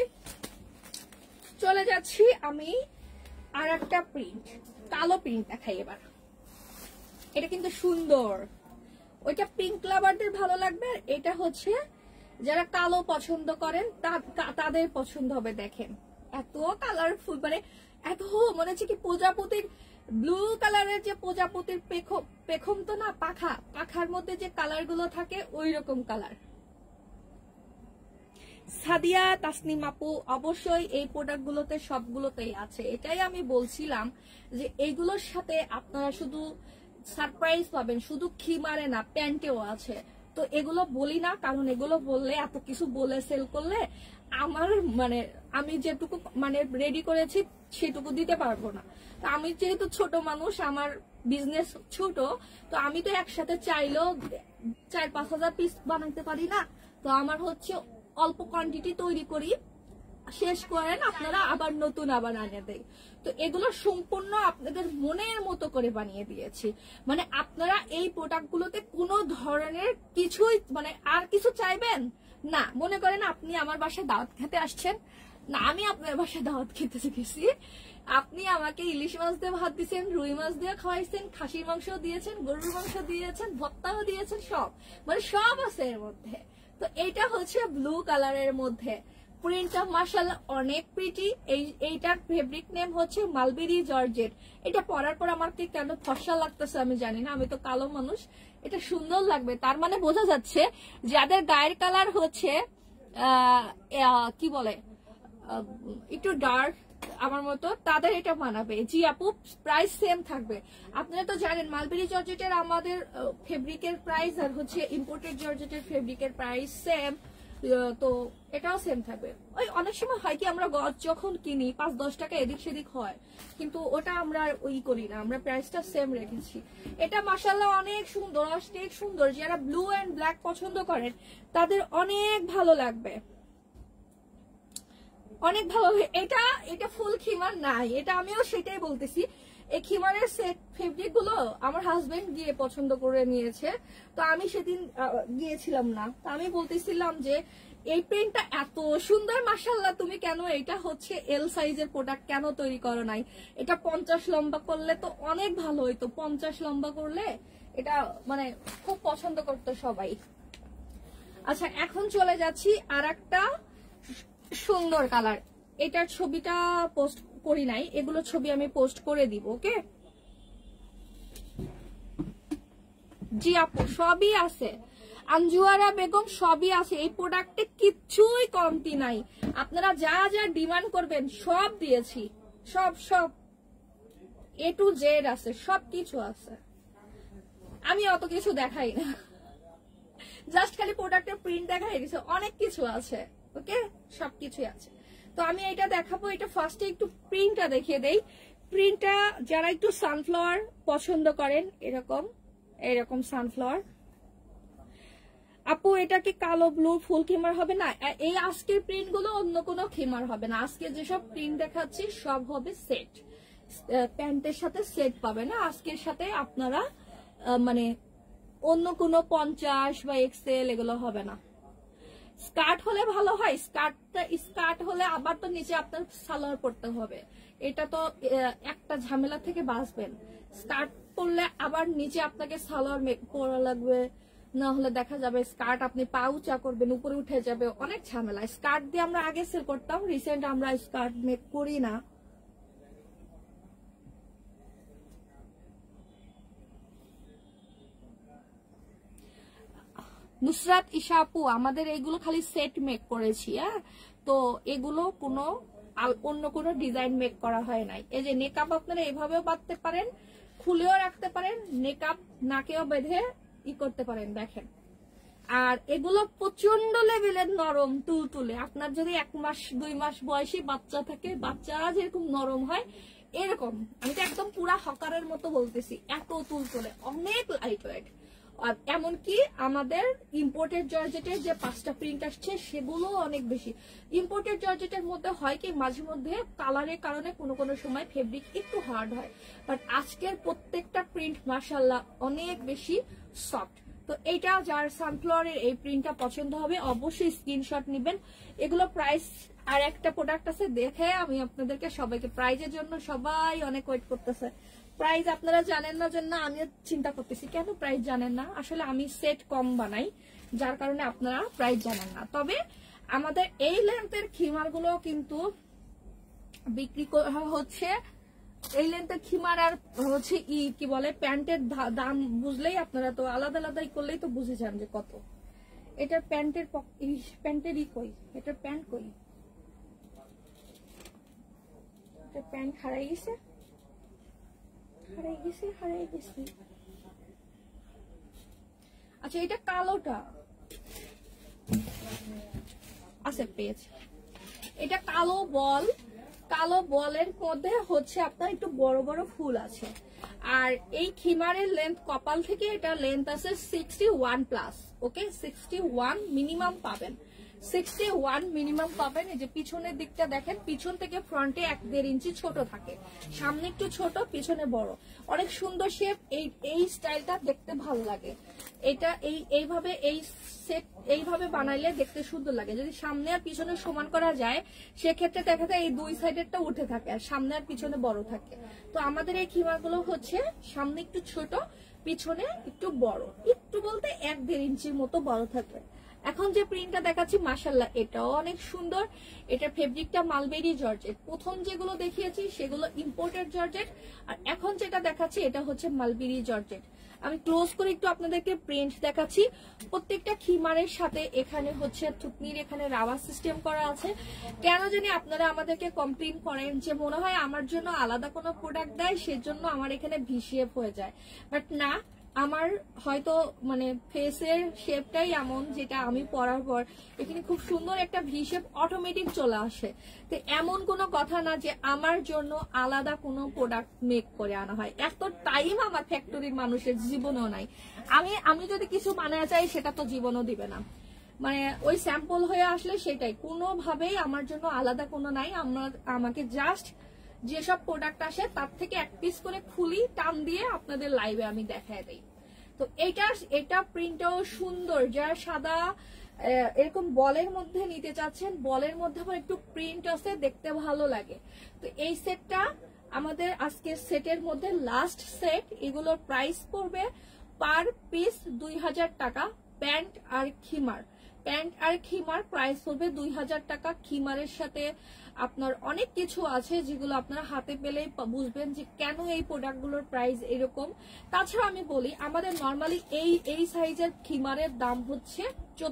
চলে যাচ্ছি আমি আর একটা প্রিন্ট, কালো প্রিন্ট দেখাই এবার। এটা কিন্তু সুন্দর, ওইটা পিঙ্ক লাভারদের ভালো লাগবে, আর এটা হচ্ছে যারা কালো পছন্দ করেন তাদের পছন্দ হবে। দেখেন এত কালারফুল, মানে এত মনে হচ্ছে কি প্রজাপতির, ব্লু কালারের যে প্রজাপতির পেখম তো না, পাখার মধ্যে যে কালার গুলো থাকে ওই রকম কালার। সাদিয়া তাসনিম আপু অবশ্যই এই প্রোডাক্ট গুলোতে সবগুলোতেই আছে। এটাই আমি বলছিলাম যে এইগুলোর সাথে আপনারা শুধু সারপ্রাইজ পাবেন, শুধু খিমারে না প্যান্টেও আছে। তো এগুলো বলি না, কারণ এগুলো বললে এত কিছু বলে সেল করলে আমার মানে আমি যেটুকু মানে রেডি করেছি সেটুকু দিতে পারবো না। তো আমি যেহেতু ছোট মানুষ, আমার বিজনেস ছোট, তো আমি তো একসাথে চাইলেও 4-5 হাজার পিস বানাইতে পারি না। তো আমার হচ্ছে অল্প কোয়ান্টিটি তৈরি করি, শেষ করেন আপনারা আবার নতুন আবার আনিয়ে দেয়। তো এগুলো সম্পূর্ণ আপনাদের মনের মতো করে বানিয়ে দিয়েছি। মানে আপনারা এই প্রোডাক্টগুলোতে কোনো ধরনের কিছুই মানে আর কিছু চাইবেন না। মনে করেন আপনি আমার বাসায় দাওয়াত খেতে আসছেন, না আমি আপনার বাসায় দাওয়াত খেতে গেছি, আপনি আমাকে ইলিশ মাছ দিয়ে ভাত দিয়েছেন, রুই মাছ দিয়ে খাওয়াইছেন, খাসির মাংস দিয়েছেন, গরুর মাংস দিয়েছেন, ভর্তাও দিয়েছেন, সব মানে সব আছে এর মধ্যে। তো এইটা হচ্ছে ব্লু কালারের মধ্যে, প্রিন্টটা মাশাআল্লাহ অনেক প্রিটি। এইটার ফেব্রিক নেম হচ্ছে মালবেরি জর্জেট। এটা পরার পর আমার কি কেন ফর্সা লাগতেছে আমি জানি না, আমি তো কালো মানুষ, এটা সুন্দর লাগবে। তার মানে বোঝা যাচ্ছে যাদের গায়ের কালার হচ্ছে কি বলে একটু ডার্ক আমার মতো, তাদের এটা মানাবে। জি আপু, প্রাইস সেম থাকবে। আপনারা তো জানেন মালবেরি জর্জেটের আমাদের ফেব্রিকের প্রাইস আর হচ্ছে ইম্পোর্টেড জর্জেটের ফেব্রিকের প্রাইস সেম, তো এটাও সেম থাকবে। ওই অনেক সময় হয় কি আমরা গজ যখন কিনি 5-10 টাকা এদিক সেদিক হয়, কিন্তু ওটা আমরা ওই করি না, আমরা প্রাইসটা সেম রেখেছি। এটা মাশাআল্লাহ অনেক সুন্দর, অনেক সুন্দর। যারা ব্লু এন্ড ব্ল্যাক পছন্দ করেন তাদের অনেক ভালো লাগবে। অনেক ভালো। এটা এটা ফুল খিমার নাই, এটা আমিও সেটাই বলতেছি। এই খিমারের সেট ফেব্রিক গুলো আমার হাজবেন্ড গিয়ে পছন্দ করে নিয়েছে, তো আমি সেদিন গিয়েছিলাম না। তো আমি বলতেছিলাম যে এই প্রিন্টটা এত সুন্দর, মাশাআল্লাহ, তুমি কেন এটা হচ্ছে এল সাইজের প্রোডাক্ট কেন তৈরি করো নাই? এটা 50 লম্বা করলে তো অনেক ভালো হইতো, 50 লম্বা করলে এটা মানে খুব পছন্দ করতো সবাই। আচ্ছা, এখন চলে যাচ্ছি আর একটা সুন্দর কালার। এটার ছবিটা পোস্ট করি নাই, এগুলো ছবি আমি পোস্ট করে দিব। ওকে জি আপু, সবই আছে, আঞ্জুয়ারা বেগম, সবই আছে। এই প্রোডাক্টে কিচ্ছুই কমতি নাই, আপনারা যা যা ডিমান্ড করবেন সব দিয়েছি, সব সব এ টু জেড আছে, সব কিছু আছে। আমি অত কিছু দেখাই না, জাস্ট খালি প্রোডাক্টের প্রিন্ট দেখাই দিছে, অনেক কিছু আছে। ওকে, সবকিছুই আছে। তো আমি এটা দেখাবো। এটা ফার্স্টে একটু প্রিন্টটা দেখিয়ে দেই। প্রিন্টটা যারা একটু সানফ্লাওয়ার পছন্দ করেন, এরকম এরকম সানফ্লাওয়ার। আপু এটা কি কালো ব্লু ফুল খিমার হবে না? এই আজকের প্রিন্ট গুলো অন্য কোনো খিমার হবে না। আজকে যেসব প্রিন্ট দেখাচ্ছি সব হবে সেট, প্যান্টের সাথে সেট পাবে না আজকের সাথে। আপনারা মানে অন্য কোনো 50 বা এক্সেল এগুলো হবে না। স্কার্ট হলে ভালো হয়, স্কার্ট হলে আবার তো নিচে আপনার সালোয়ার পরতে হবে, এটা তো একটা ঝামেলা থেকে বাঁচবেন। স্কার্ট পরলে আবার নিচে আপনাকে সালোয়ার পরা লাগবে, না হলে দেখা যাবে স্কার্ট আপনি পা উঁচা করবেন, উপরে উঠে যাবে, অনেক ঝামেলা। স্কার্ট দিয়ে আমরা আগে সেল করতাম, রিসেন্ট আমরা স্কার্ট মেক করি না। নুসরাত ইশা আপু, আমাদের এইগুলো খালি সেট মেক করেছি। হ্যাঁ, তো এগুলো কোনো অন্য কোনো ডিজাইন মেক করা হয় নাই। এই যে নেকআপ আপনারা এভাবেও বাঁধতে পারেন, খুলেও রাখতে পারেন, নেকআপ নাকেও বেঁধে করতে পারেন, দেখেন। আর এগুলো প্রচন্ড লেভেলের নরম তুলতুলে। আপনার যদি 1 মাস 2 মাস বয়সী বাচ্চা থাকে, বাচ্চারা যেরকম নরম হয় এরকম, আমি তো একদম পুরা হকারের মতো বলতেছি, এত তুলতুলে, অনেক লাইট ওয়েট। আর এমনকি আমাদের ইম্পোর্টেড জর্জেটের যে 5টা প্রিন্ট আসছে সেগুলো অনেক বেশি। ইম্পোর্টেড জর্জেটের মধ্যে হয় কি মাঝে মধ্যে কালারের কারণে কোনো কোনো সময় ফেব্রিক একটু হার্ড হয়, বাট আজকের প্রত্যেকটা প্রিন্ট মাশাআল্লাহ অনেক বেশি সফট। তো এইটা যার সানফ্লাওয়ারের এই প্রিন্টটা পছন্দ হবে অবশ্যই স্ক্রিনশট নেবেন। এগুলো প্রাইস, আর একটা প্রোডাক্ট আছে দেখে আমি আপনাদেরকে সবাইকে, প্রাইজের জন্য সবাই অনেক ওয়েট করতেছে। প্রাইস আপনারা জানেন না জন্য আমিও চিন্তা করতেছি কেন প্রাইস জানেন না। আসলে আমি সেট কম বানাই, যার কারণে আপনারা প্রাইস জানেন না। তবে আমাদের এই লেন্থের খিমার গুলো কিন্তু বিক্রি হচ্ছে, এই লেন্থের খিমার আর হচ্ছে কি বলে প্যান্টের দাম বুঝলেই আপনারা তো আলাদা আলাদাই করলেই তো বুঝে যান যে কত। এটার প্যান্টের কই, এটার প্যান্ট কই, এটা প্যান্ট হারাই গেছে, হারাই গেছে। আচ্ছা, এটা কালোটা আছে, পেয়েছি। এটা কালো বল, কালো বলের মধ্যে হচ্ছে আপনার একটু বড় বড় ফুল আছে। আর এই খিমারের লেন্থ কপাল থেকে এটা লেন্থ আছে 61 প্লাস। ওকে, 61 মিনিমাম পাবেন, 61 মিনিমাম পাবেন। এই যে পিছনের দিকটা দেখেন, পিছন থেকে ফ্রন্টে 1-1.5 ইঞ্চি ছোট থাকে, সামনে একটু ছোট, পিছনে বড়, অনেক সুন্দর শেপ। এই স্টাইলটা দেখতে ভালো লাগে। এটা এইভাবে এই সেট এইভাবে বানাইলে দেখতে সুন্দর লাগে। যদি সামনে আর পিছনে সমান করা যায় সেক্ষেত্রে দেখা যায় এই 2 সাইডেরটা উঠে থাকে আর সামনে আর পিছনে বড় থাকে। তো আমাদের এই খিমারগুলো হচ্ছে সামনে একটু ছোট, পিছনে একটু বড়, একটু বলতে 1-1.5 ইঞ্চির মতো বড় থাকবে। এখন যে প্রিন্টটা দেখাচ্ছি মাশাআল্লাহ এটাও অনেক সুন্দর। এটা ফেব্রিকটা মালবেরি জর্জেট। প্রথম যেগুলো দেখিয়েছি সেগুলো ইম্পোর্টেড জর্জেট, আর এখন যেটা দেখাচ্ছি এটা হচ্ছে মালবেরি জর্জেট। আমি ক্লোজ করে একটু আপনাদেরকে প্রিন্ট দেখাচ্ছি। প্রত্যেকটা খিমারের সাথে এখানে হচ্ছে থুতনির এখানে রাবার সিস্টেম করা আছে। কেন জানি আপনারা আমাদেরকে কমপ্লেইন করেন যে মনে হয় আমার জন্য আলাদা কোনো প্রোডাক্ট দেয়, সেজন্য আমার এখানে ভি শেপ হয়ে যায়, বাট না, আমার হয়তো মানে ফেসের শেপটাই এমন যেটা আমি পরার পর এখানে খুব সুন্দর একটা ভি শেপ অটোমেটিক চলে আসে। তো এমন কোনো কথা না যে আমার জন্য আলাদা কোনো প্রোডাক্ট মেক করে আনা হয়, এত টাইম আমার ফ্যাক্টরির মানুষের জীবনেও নাই। আমি যদি কিছু বানাতে চাই সেটা তো জীবনও দিবে না। মানে ওই স্যাম্পল হয়ে আসলে সেটাই, কোনোভাবেই আমার জন্য আলাদা কোনো নাই। আমাকে জাস্ট যেসব প্রোডাক্ট আসে তার থেকে এক পিস করে খুলি, টান দিয়ে আপনাদের লাইভে আমি দেখায় দিই। তো এটা প্রিন্টটাও সুন্দর, যারা সাদা এরকম বলের মধ্যে নিতে চাচ্ছেন, বলের মধ্যে আবার একটু প্রিন্ট আছে, দেখতে ভালো লাগে। তো এই সেটটা আমাদের আজকের সেটের মধ্যে লাস্ট সেট। এগুলোর প্রাইস পড়বে পার পিস 2000 টাকা। প্যান্ট আর খিমার প্রাইস পড়বে 2000 টাকা। খিমারের সাথে আপনার অনেক কিছু আছে যেগুলো আপনারা হাতে পেলেই বুঝবেন যে কেন এই প্রোডাক্টগুলোর প্রাইস এরকম। তাছাড়া আমি বলি, আমাদের নর্মালি এই সাইজের খিমারের দাম হচ্ছে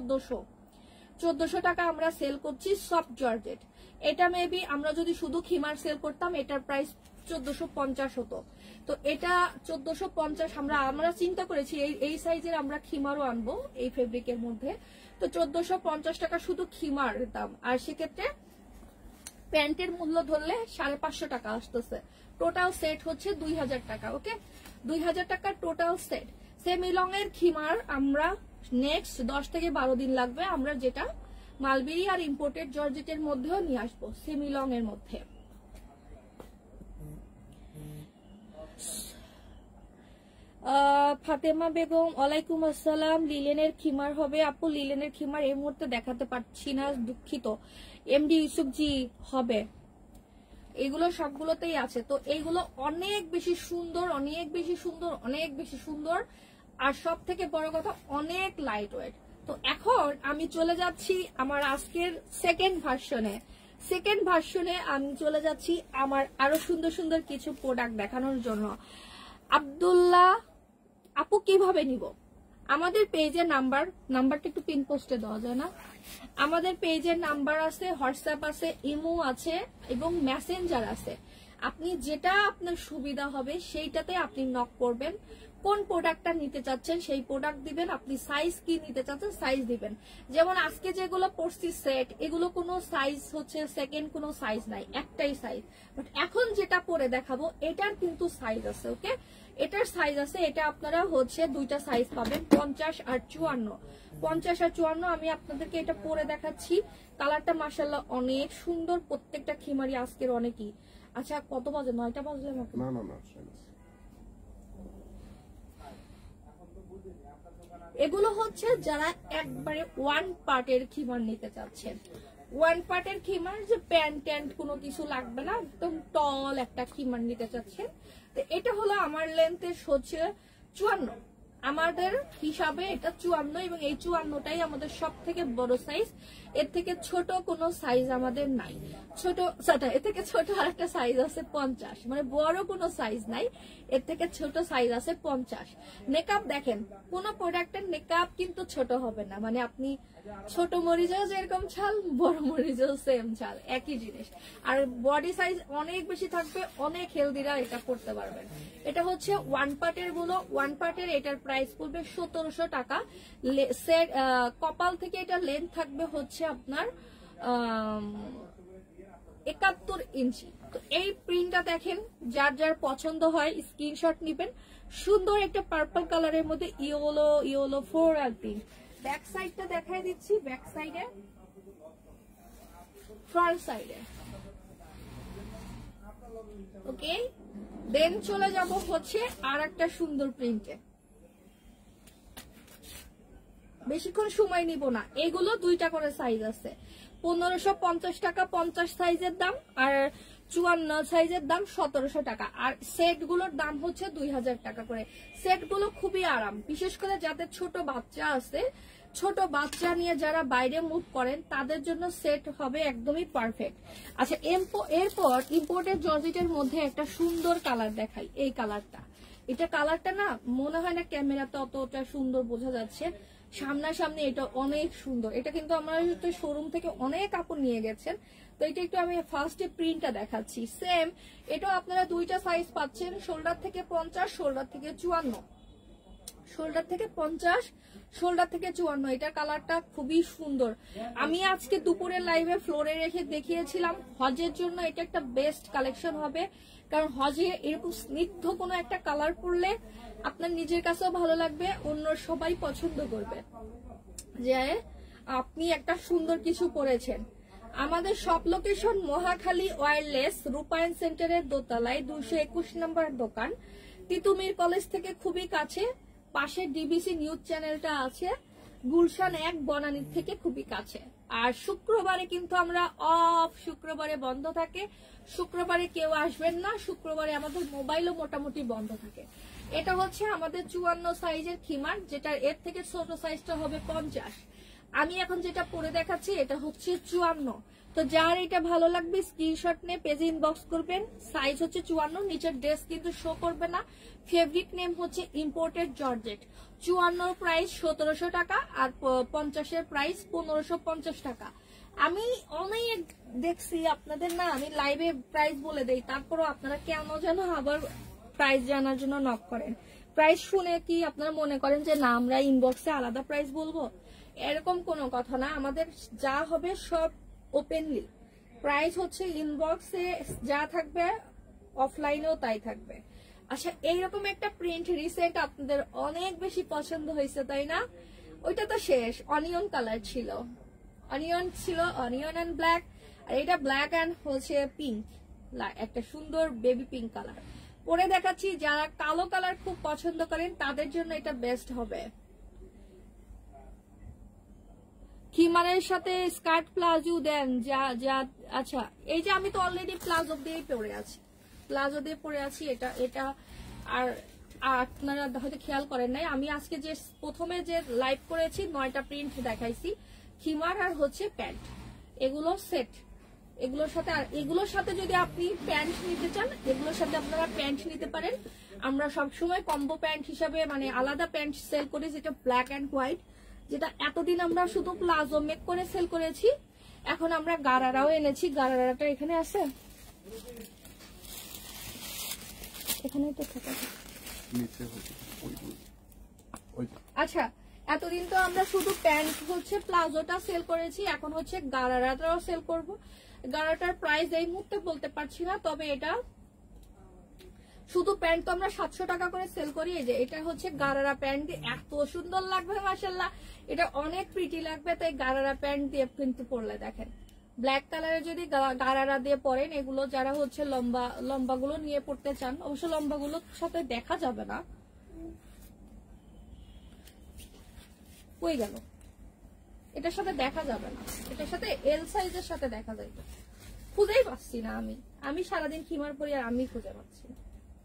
1400 টাকা আমরা সেল করছি সফট জর্জেট। এটা মেবি আমরা যদি শুধু খিমার সেল করতাম এটার প্রাইস 1450 হতো। তো এটা 1450 আমরা চিন্তা করেছি এই সাইজের আমরা খিমারও আনবো এই ফেব্রিকের মধ্যে। তো 1450 টাকা শুধু খিমার দাম। আর সেক্ষেত্রে প্যান্টের মূল্য ধরলে 550 টাকা আসতেছে। টোটাল সেট হচ্ছে 2000 টাকা। ওকে, 2000 টাকার টোটাল সেট। সেমি লং এর খিমার আমরা নেক্সট 10 থেকে 12 দিন লাগবে, আমরা যেটা মালবেরি আর ইম্পোর্টেড জর্জেটের মধ্যেও নিয়ে আসবো সেমি লং এর মধ্যে। ফাতেমা বেগম, ওয়ালাইকুম আসসালাম। লিলেনের খিমার হবে আপু? লিলেনের খিমার এই মুহূর্তে দেখাতে পারছি না, দুঃখিত। এমডি ইউসুফ জি হবে, এগুলো সবগুলোতেই আছে। তো এইগুলো অনেক বেশি সুন্দর, অনেক বেশি সুন্দর, অনেক বেশি সুন্দর, আর সব থেকে বড় কথা অনেক লাইট ওয়েট। তো এখন আমি চলে যাচ্ছি আমার আজকের সেকেন্ড ভার্সনে আমি চলে যাচ্ছি আমার আরো সুন্দর সুন্দর কিছু প্রোডাক্ট দেখানোর জন্য। আব্দুল্লাহ আপু, কিভাবে নিব? আমাদের পেজের নাম্বারটা একটু পিন পোস্টে দেওয়া যায় না? আমাদের পেজের নাম্বার আছে, হোয়াটসঅ্যাপ আছে, ইমো আছে এবং মেসেঞ্জার আছে। আপনি যেটা আপনার সুবিধা হবে সেইটাতে আপনি নক করবেন। কোন প্রোডাক্টটা নিতে চাচ্ছেন সেই প্রোডাক্ট দিবেন, আপনি সাইজ কি নিতে চাচ্ছেন সাইজ দিবেন। যেমন আজকে যেগুলো পড়ছি সেট, এগুলো কোনো সাইজ হচ্ছে সেকেন্ড কোনো সাইজ নাই, একটাই সাইজ। বাট এখন যেটা পরে দেখাবো এটার কিন্তু সাইজ আছে। ওকে, এটার সাইজ আছে। এটা আপনারা হচ্ছে দুইটা সাইজ পাবেন, 50 আর 54। 50 আর 54 আমি আপনাদেরকে এটা পরে দেখাচ্ছি। কালারটা মাশাআল্লাহ অনেক সুন্দর, প্রত্যেকটা খিমারি আজকের অনেকই। আচ্ছা কত বাজে? 9টা বাজলে মতো না। এগুলো হচ্ছে যারা একবারে ওয়ান পার্টের খিমার নিতে চাচ্ছেন। ওয়ান পার্টের খিমার, যে প্যান্ট কোনো কিছু লাগবে না, একদম টল একটা খিমার নিতে চাচ্ছেন। তো এটা হলো আমার লেন্থের হচ্ছে 54, আমাদের হিসাবে এটা 54, এবং এই 54টাই আমাদের সব থেকে বড় সাইজ। এর থেকে ছোট কোনো সাইজ আমাদের নাই। এর থেকে ছোট আরেকটা সাইজ আছে 50, মানে বড় কোনো সাইজ নাই, এর থেকে ছোট সাইজ আছে 50। নেকআপ দেখেন, কোন প্রোডাক্টের নেকআপ কিন্তু ছোট হবে না, মানে আপনি ছোট মরিচেও যেরকম ছাল, বড় মরিচেও সেম ছাল, একই জিনিস। আর বডি সাইজ অনেক বেশি থাকবে, অনেক হেলদিরা এটা করতে পারবেন। এটা হচ্ছে ওয়ান পার্টের এটার প্রাইস পড়বে 1700 টাকা। কপাল থেকে এটা লেন্থ থাকবে হচ্ছে আপনার 71 ইঞ্চি। তো এই প্রিন্টটা দেখেন, যার যার পছন্দ হয় স্ক্রিনশট নিবেন। সুন্দর একটা পার্পল কালারের মধ্যে ইয়েলো ফ্লোরাল প্রিন্ট। ব্যাক সাইডটা দেখাই দিচ্ছি, ব্যাক সাইডে, ফ্রন্ট সাইডে। ওকে, দেন চলে যাব হচ্ছে আর একটা সুন্দর প্রিন্টে। বেশিক্ষণ সময় নিব না, এগুলো দুইটা করে সাইজ আছে। 1550 টাকা 50 সাইজের দাম, আর 54 সাইজের দাম 1700 টাকা। আর সেট গুলোর দাম হচ্ছে 2000 টাকা করে। সেট গুলো খুবই আরাম, বিশেষ করে যাদের ছোট বাচ্চা আছে, ছোট বাচ্চা নিয়ে যারা বাইরে মুভ করেন তাদের জন্য সেট হবে একদমই পারফেক্ট। আচ্ছা, এরপর ইম্পোর্টেড জর্জেটের মধ্যে একটা সুন্দর কালার দেখাই। এই কালারটা না মনে হয় না ক্যামেরাতে অতটা সুন্দর বোঝা যাচ্ছে, সামনাসামনি এটা অনেক সুন্দর। এটা কিন্তু আমরা শোরুম থেকে অনেক কাপড় নিয়ে গেছেন। তো এটা একটু আমি ফার্স্টে প্রিন্টটা দেখাচ্ছি। সেম এটাও আপনারা দুইটা সাইজ পাচ্ছেন, শোল্ডার থেকে 50, শোল্ডার থেকে 54। শোল্ডার থেকে 50, শোল্ডার থেকে 54। এটা কালারটা খুবই সুন্দর। আমি আজকে দুপুরের লাইভে ফ্লোরে রেখে দেখিয়েছিলাম, হজের জন্য এটা একটা বেস্ট কালেকশন হবে। কারণ হজে এরকম স্নিগ্ধ কোনো একটা কালার পরলে আপনার নিজের কাছেও ভালো লাগবে, অন্য সবাই পছন্দ করবে। যে আপনি একটা সুন্দর কিছু পরেছেন। আমাদের সব লোকেশন মহাখালী ওয়্যারলেস রূপায়ণ সেন্টারের দোতলায় 221 নম্বর দোকান, তিতুমির কলেজ থেকে খুবই কাছে, পাশে ডিবিসি নিউজ চ্যানেলটা আছে, গুলশান 1 বনানী থেকে খুবই কাছে। আর শুক্রবারে কিন্তু আমরা অফ, শুক্রবারে বন্ধ থাকে, শুক্রবারে কেউ আসবেন না, শুক্রবারে আমাদের মোবাইলও মোটামুটি বন্ধ থাকে। এটা হচ্ছে আমাদের 54 সাইজের খিমার, যেটা এর থেকে ছোট সাইজটা হবে 50। আমি এখন যেটা পরে দেখাচ্ছি এটা হচ্ছে 54। তো যার এটা ভালো লাগবে স্ক্রিনশট নিয়ে পেজে ইনবক্স করবেন। সাইজ হচ্ছে 54, নিচের ড্রেস কিন্তু শো করবে না। ফেব্রিক নেম হচ্ছে ইম্পোর্টেড জর্জেট। 54 প্রাইস 1700 টাকা আর 50-এর প্রাইস 1550 টাকা। আমি অনেক দেখছি আপনাদের, না আমি লাইভে প্রাইস বলে দেই, তারপরও আপনারা কেন যেন আবার প্রাইস জানার জন্য নক করেন। প্রাইস শুনে কি আপনারা মনে করেন যে না আমরা ইনবক্সে আলাদা প্রাইস বলবো? এরকম কোনো কথা না, আমাদের যা হবে সব ওপেনলি। প্রাইস হচ্ছে ইনবক্সে যা থাকবে অফলাইনেও তাই থাকবে। আচ্ছা, এইরকম একটা প্রিন্ট রিসেন্ট আপনাদের অনেক বেশি পছন্দ হয়েছে তাই না? ওইটা তো শেষ, অনিয়ন কালার ছিল, অনিয়ন ছিল, অনিয়ন অ্যান্ড ব্ল্যাক। আর এটা ব্ল্যাক অ্যান্ড হচ্ছে পিঙ্ক, একটা সুন্দর বেবি পিঙ্ক কালার পরে দেখাচ্ছি। যারা কালো কালার খুব পছন্দ করেন তাদের জন্য এটা বেস্ট হবে। খিমারের সাথে স্কার্ট প্লাজো দেন যা যা। আচ্ছা, এই যে আমি তো অলরেডি প্লাজো দিয়ে পরে আছি, প্লাজো দিয়ে পরে আছি। এটা আর আপনারা হয়তো খেয়াল করেন নাই, আমি আজকে যে প্রথমে যে লাইভ করেছি 9টা প্রিন্ট দেখাইছি, খিমার আর হচ্ছে প্যান্ট, এগুলো সেট। এগুলোর সাথে আর এগুলোর সাথে যদি আপনি প্যান্ট নিতে চান, এগুলোর সাথে আপনারা প্যান্ট নিতে পারেন। আমরা সবসময় কম্বো প্যান্ট হিসাবে মানে আলাদা প্যান্ট সেল করি, যেটা ব্ল্যাক অ্যান্ড হোয়াইট, যেটা এতদিন আমরা শুধু প্লাজো মেক করে সেল করেছি। এখন আমরা গারারাও এনেছি, গারারাটা এখানে আছে, এখানে তো থাকে। আচ্ছা, এতদিন তো আমরা শুধু প্যান্ট হচ্ছে প্লাজোটা সেল করেছি, এখন হচ্ছে গারারাটাও সেল করব। গারাটার প্রাইস এই মুহূর্তে বলতে পারছি না, তবে এটা শুধু প্যান্ট তো আমরা 700 টাকা করে সেল করি। এই যে এটা হচ্ছে গারারা প্যান্ট, এত সুন্দর লাগবে মাশাআল্লাহ, এটা অনেক প্রিটি লাগবে। তাই গারারা প্যান্ট দিয়ে কিন্তু পরলে দেখেন, ব্ল্যাক কালারের যদি গারারা দিয়ে পরেন, এগুলো যারা হচ্ছে লম্বা গুলো নিয়ে পড়তে চান, অবশ্য লম্বাগুলোর সাথে দেখা যাবে না, কই গেল, এটার সাথে দেখা যাবে না, এটার সাথে এল সাইজের সাথে দেখা যাবে। খুঁজেই পাচ্ছি না আমি সারাদিন খিমার পরি আর আমি খুঁজে পাচ্ছি না।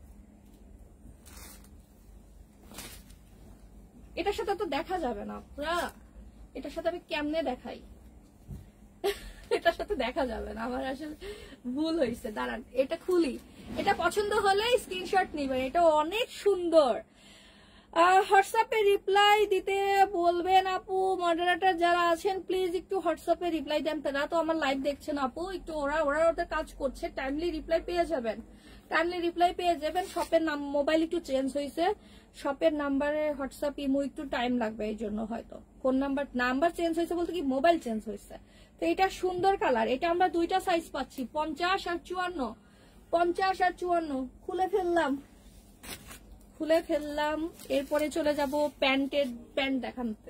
এটার সাথে তো দেখা যাবে না পুরা, এটার সাথে আমি কেমনে দেখাই, এটার সাথে দেখা যাবে না, আমার আসলে ভুল হয়েছে। দাঁড়ান এটা খুলি, এটা পছন্দ হলে স্ক্রিনশট নিবেন, এটা অনেক সুন্দর। হোয়াটসঅ্যাপে রিপ্লাই দিতে বলবেন আপু, মডারেটর যারা আছেন প্লিজ একটু হোয়াটসঅ্যাপে রিপ্লাই দেন। তারা তো আমার লাইভ দেখছেন আপু, একটু ওরা ওদের কাজ করছে, টাইমলি রিপ্লাই পেয়ে যাবেন, টাইমলি রিপ্লাই পেয়ে যাবেন। শপের নাম, মোবাইল একটু চেঞ্জ হয়েছে, শপের নাম্বারে হোয়াটসঅ্যাপ ইমো একটু টাইম লাগবে, এই জন্য হয়তো ফোন নাম্বার চেঞ্জ হয়েছে বলতে কি মোবাইল চেঞ্জ হয়েছে। তো এটা সুন্দর কালার, এটা আমরা 2টা সাইজ পাচ্ছি, 50 আর 54। 50 আর 54 খুলে ফেললাম। এরপরে চলে যাব প্যান্ট দেখাতে।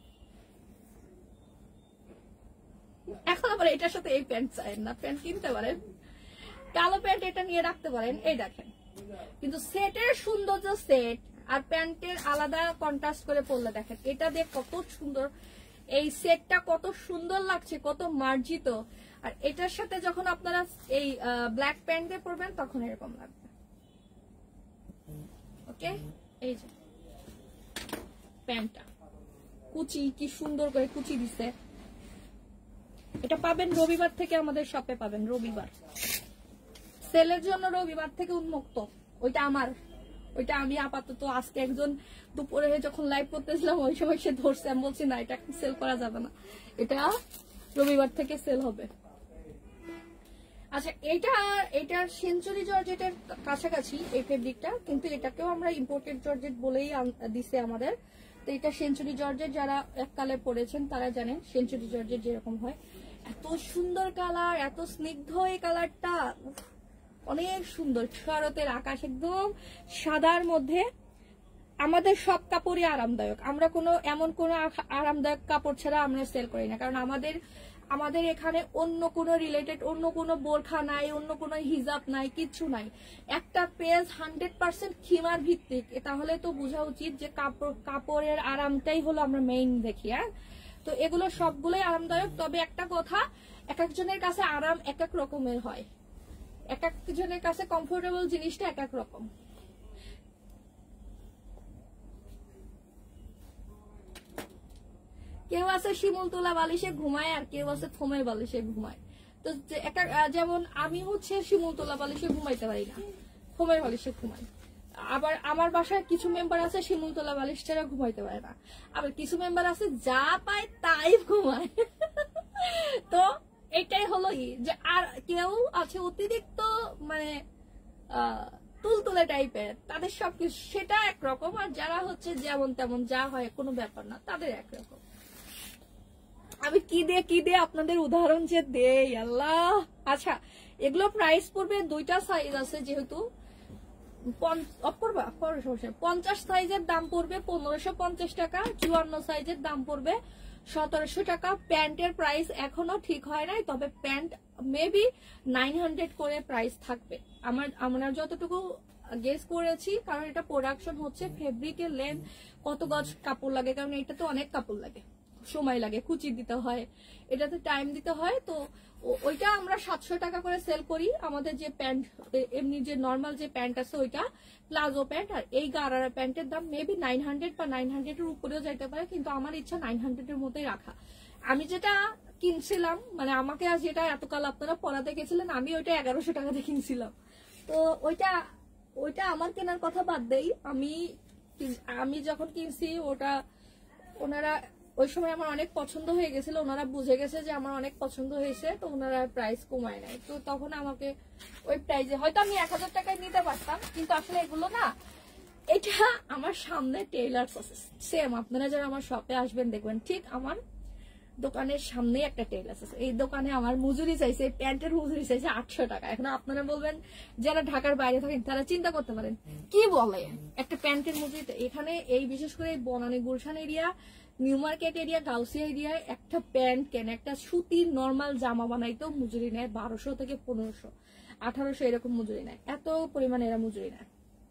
এখন আবার এটার সাথে এই প্যান্ট চাই না, প্যান্ট কিনতে পারেন, কালো প্যান্ট এটা নিয়ে রাখতে পারেন। এই দেখেন, কিন্তু সেটের সৌন্দর্য সেট আর প্যান্টের আলাদা কন্ট্রাস্ট করে পরলে দেখেন এটা দিয়ে কত সুন্দর, এই সেটটা কত সুন্দর লাগছে, কত মার্জিত। আর এটার সাথে যখন আপনারা এই ব্ল্যাক প্যান্ট দিয়ে পরবেন তখন এরকম লাগবে। ওকে, এই যে প্যান্টটা কুচি, কি সুন্দর করে কুচি দিছে। এটা পাবেন রবিবার থেকে, আমাদের শপে পাবেন রবিবার, সেলের জন্য রবিবার থেকে উন্মুক্ত। ওইটা আমি আপাতত আজকে একজন দুপুরে যখন লাইভ করতেছিলাম ওই সময় সে ধরছে, আমি বলছি না এটা সেল করা যাবে না, এটা রবিবার থেকে সেল হবে। আচ্ছা, এটা সেঞ্চুরি জর্জেটের কাছাকাছি এই ফেব্রিকটা, কিন্তু এটাকেও আমরা ইম্পোর্টেড জর্জেট বলেই দিছে আমাদের। তো এটা সেঞ্চুরি জর্জেট, যারা এককালে পড়েছেন তারা জানেন সেঞ্চুরি জর্জেট যেরকম হয়। এত সুন্দর কালার, এত স্নিগ্ধ এই কালারটা, অনেক সুন্দর। শরতের আকাশ একদম সাদার মধ্যে আমাদের সব কাপড়ই আরামদায়ক, আমরা কোনো এমন কোনো আরামদায়ক কাপড় ছাড়া আমরা সেল করি না, কারণ আমাদের এখানে অন্য কোনো রিলেটেড অন্য কোনো বোরখা নাই, অন্য কোনো হিজাব নাই, কিচ্ছু নাই। একটা পেজ 100% খিমার ভিত্তিক, তাহলে তো বোঝা উচিত যে কাপড়ের আরামটাই হলো আমরা মেইন দেখি। হ্যাঁ, তো এগুলো সবগুলোই আরামদায়ক। তবে একটা কথা, এক একজনের কাছে আরাম এক এক রকমের হয়, এক একজনের কাছে কমফোর্টেবল জিনিসটা এক এক রকম। কেউ আছে শিমুল তোলা বালিশে ঘুমায়, আর কেউ আছে ফোমের বালিশে ঘুমায়। তো যেমন আমি হচ্ছে শিমুল তোলা বালিশে ঘুমাইতে পারি না, ফোমের বালিশে ঘুমাই। আবার আমার বাসায় কিছু মেম্বার আছে শিমুল তোলা বালিশ ছাড়া ঘুমাইতে পারে না, আবার কিছু মেম্বার আছে যা পায় তাই ঘুমায়। তো এটাই হলো যে, আর কেউ আছে অতিরিক্ত মানে তুলতুলে টাইপের, তাদের সবকিছু সেটা একরকম, আর যারা হচ্ছে যেমন তেমন যা হয় কোনো ব্যাপার না, তাদের একরকম। আমি কি দিয়ে আপনাদের উদাহরণ যে দেই আল্লাহ। আচ্ছা, এগুলো প্রাইস পড়বে, দুইটা সাইজ আছে যেহেতু 50 সাইজের দাম পড়বে 1550 টাকা, 54 সাইজের দাম পড়বে 1700 টাকা। প্যান্টের প্রাইস এখনো ঠিক হয় নাই, তবে প্যান্ট মেবি 900 করে প্রাইস থাকবে আমরা যতটুকু গেস করেছি, কারণ এটা প্রোডাকশন হচ্ছে, ফেব্রিকের লেন্থ কত গজ কাপড় লাগে, কারণ এটা তো অনেক কাপড় লাগে, সময় লাগে, কুচি দিতে হয়, এটাতে টাইম দিতে হয়। তো ওইটা আমরা 700 টাকা করে সেল করি। আমাদের যে প্যান্ট এমনি যে নর্মাল যে প্যান্ট আছে ওইটা প্লাজো প্যান্ট, আর এই গারারা প্যান্টের দাম মেবি 900 বা 900 এর উপরেও যাইতে পারে, কিন্তু আমার ইচ্ছা 900 এর মতোই রাখা। আমি যেটা কিনছিলাম, মানে আমাকে আজ যেটা এতকাল আপনারা পরাতে গেছিলেন, আমি ওইটা 1100 টাকাতে কিনছিলাম। তো ওইটা আমার কেনার কথা বাদ দেই, আমি যখন কিনছি ওটা ওনারা ওই সময় আমার অনেক পছন্দ হয়ে গেছিল, ওনারা বুঝে গেছে যে আমার অনেক পছন্দ হয়েছে, তো ওনারা প্রাইস কমায় নাই। তো তখন আমাকে ওই প্রাইসে হয়তো আমি 1000 টাকায় নিতে পারতাম, কিন্তু আসলে এগুলো না, এটা আমার সামনে টেইলার্স আছে সেম, আপনারা যারা আমার শপে আসবেন দেখবেন ঠিক আমার দোকানের সামনে একটা টেইলার্স আছে। এই দোকানে আমার মজুরি চাইছে, প্যান্টের মজুরি চাইছে 800 টাকা। এখন আপনারা বলবেন যারা ঢাকার বাইরে থাকেন তারা চিন্তা করতে পারেন কি বলে একটা প্যান্টের মজুরি। এখানে এই বিশেষ করে Banani Gulshan area, New Market area, Gausia এরিয়ায় একটা প্যান্ট কেন, একটা সুতির নর্মাল জামা বানাইতেও মজুরি নেয় 1200 থেকে 1500 1800 এরকম মজুরি নেয়, এত পরিমাণে এরা মজুরি নেয়।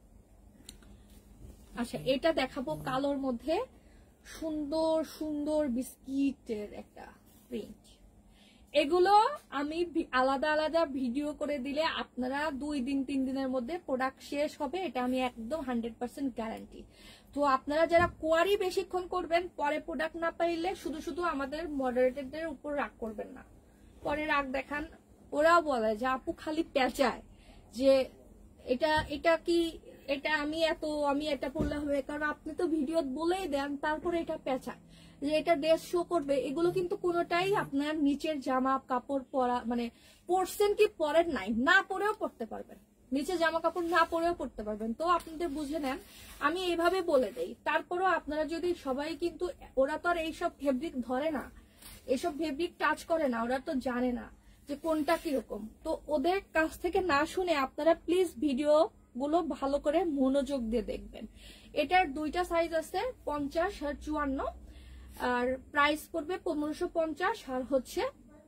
আচ্ছা, এটা দেখাবো কালোর মধ্যে সুন্দর সুন্দর বিস্কিটের একটা প্রিন্ট। এগুলো আমি আলাদা আলাদা ভিডিও করে দিলে আপনারা 2-3 দিনের মধ্যে প্রোডাক্ট শেষ হবে, এটা আমি একদম 100% গ্যারান্টি। তো আপনারা যারা কোয়ারি বেশিক্ষণ করবেন, পরে প্রোডাক্ট না পাইলে শুধু আমাদের মডারেটরদের উপর রাগ করবেন না, পরে রাগ দেখান। ওরাও বলে যে আপু খালি পেঁচায় যে এটা কি, এটা আমি এটা পড়লে হবে, কারণ আপনি তো ভিডিও বলেই দেন, তারপরে এটা পেঁচায় যে এটা ড্রেস শো করবে। এগুলো কিন্তু কোনোটাই আপনার নিচের জামা কাপড় পরা, মানে পরছেন কি পরেন নাই, না পরেও পড়তে পারবেন, নিচে জামা কাপড় না পরেও পড়তে পারবেন। তো আপনাদের বুঝে নেন, আমি এইভাবে বলে দেই। তারপরেও আপনারা যদি সবাই, কিন্তু ওরা তো আর এইসব ফেব্রিক ধরে না, এইসব ফেব্রিক টাচ করে না, ওরা তো জানে না যে কোনটা কিরকম। তো ওদের কাছ থেকে না শুনে আপনারা প্লিজ ভিডিও গুলো ভালো করে মনোযোগ দিয়ে দেখবেন। এটার দুইটা সাইজ আছে, 50 আর 54, আর প্রাইস পড়বে 1550 আর হচ্ছে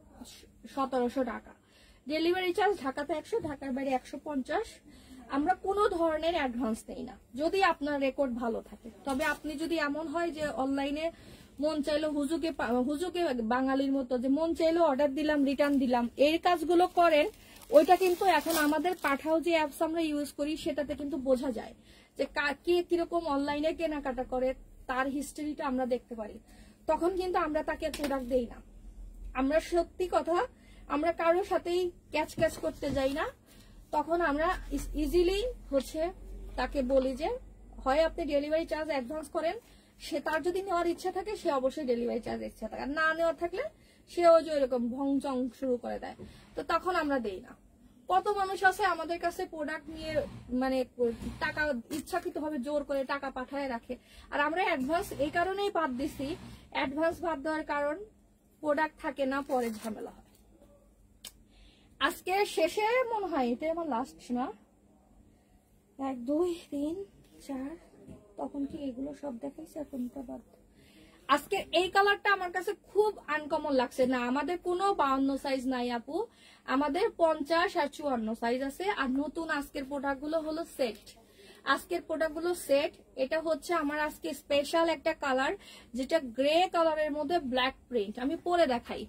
1700 টাকা। ডেলিভারি চার্জ ঢাকাতে 100, ঢাকার বাইরে 150। আমরা কোনো ধরনের অ্যাডভান্স নেই না যদি আপনার রেকর্ড ভালো থাকে। তবে আপনি যদি এমন হয় যে অনলাইনে মন চাইলো হুজুকে বাঙালির মতো যে মন চাইলো অর্ডার দিলাম রিটার্ন দিলাম, এই কাজগুলো করেন, ওইটা কিন্তু এখন আমাদের পাঠাও যে অ্যাপস আমরা ইউজ করি সেটাতে কিন্তু বোঝা যায় যে কে কিরকম অনলাইনে কেনাকাটা করে, তার হিস্ট্রিটা আমরা দেখতে পারি। তখন কিন্তু আমরা তাকে প্রোডাক্ট দেই না। আমরা সত্যি কথা, আমরা কারোর সাথেই ক্যাচ করতে যাই না। তখন আমরা ইজিলি হচ্ছে তাকে বলি যে হয় আপনি ডেলিভারি চার্জ অ্যাডভান্স করেন, সে তার যদি নেওয়ার ইচ্ছা থাকে সে অবশ্যই ডেলিভারি চার্জ ইচ্ছা থাকে, আর না নেওয়ার থাকলে সে ওই যে এরকম ভংচং শুরু করে দেয়, তো তখন আমরা দেই না। কত মানুষ আছে আমাদের কাছে প্রোডাক্ট নিয়ে মানে টাকা ইচ্ছাকৃতভাবে জোর করে টাকা পাঠায় রাখে, আর আমরা অ্যাডভান্স এই কারণেই বাদ দিছি। অ্যাডভান্স বাদ দেওয়ার কারণ প্রোডাক্ট থাকে না, পরে ঝামেলা হয়। আজকে শেষে মনে হয় এটা আমার লাস্ট না, 1 2 3 4 তখন কি এগুলো সব দেখাইছে, এখন তো বাদ। আজকে এই কালারটা আমার কাছে খুব আনকমন লাগছে। না আমাদের কোনো 52 সাইজ নাই আপু, আমাদের 50 আর 54 সাইজ আছে। আর নতুন আজকের প্রোডাক্ট গুলো হলো সেট, আজকের প্রোডাক্ট গুলো সেট। এটা হচ্ছে আমার আজকে স্পেশাল একটা কালার, যেটা গ্রে কালারের মধ্যে ব্ল্যাক প্রিন্ট। আমি পরে দেখাই।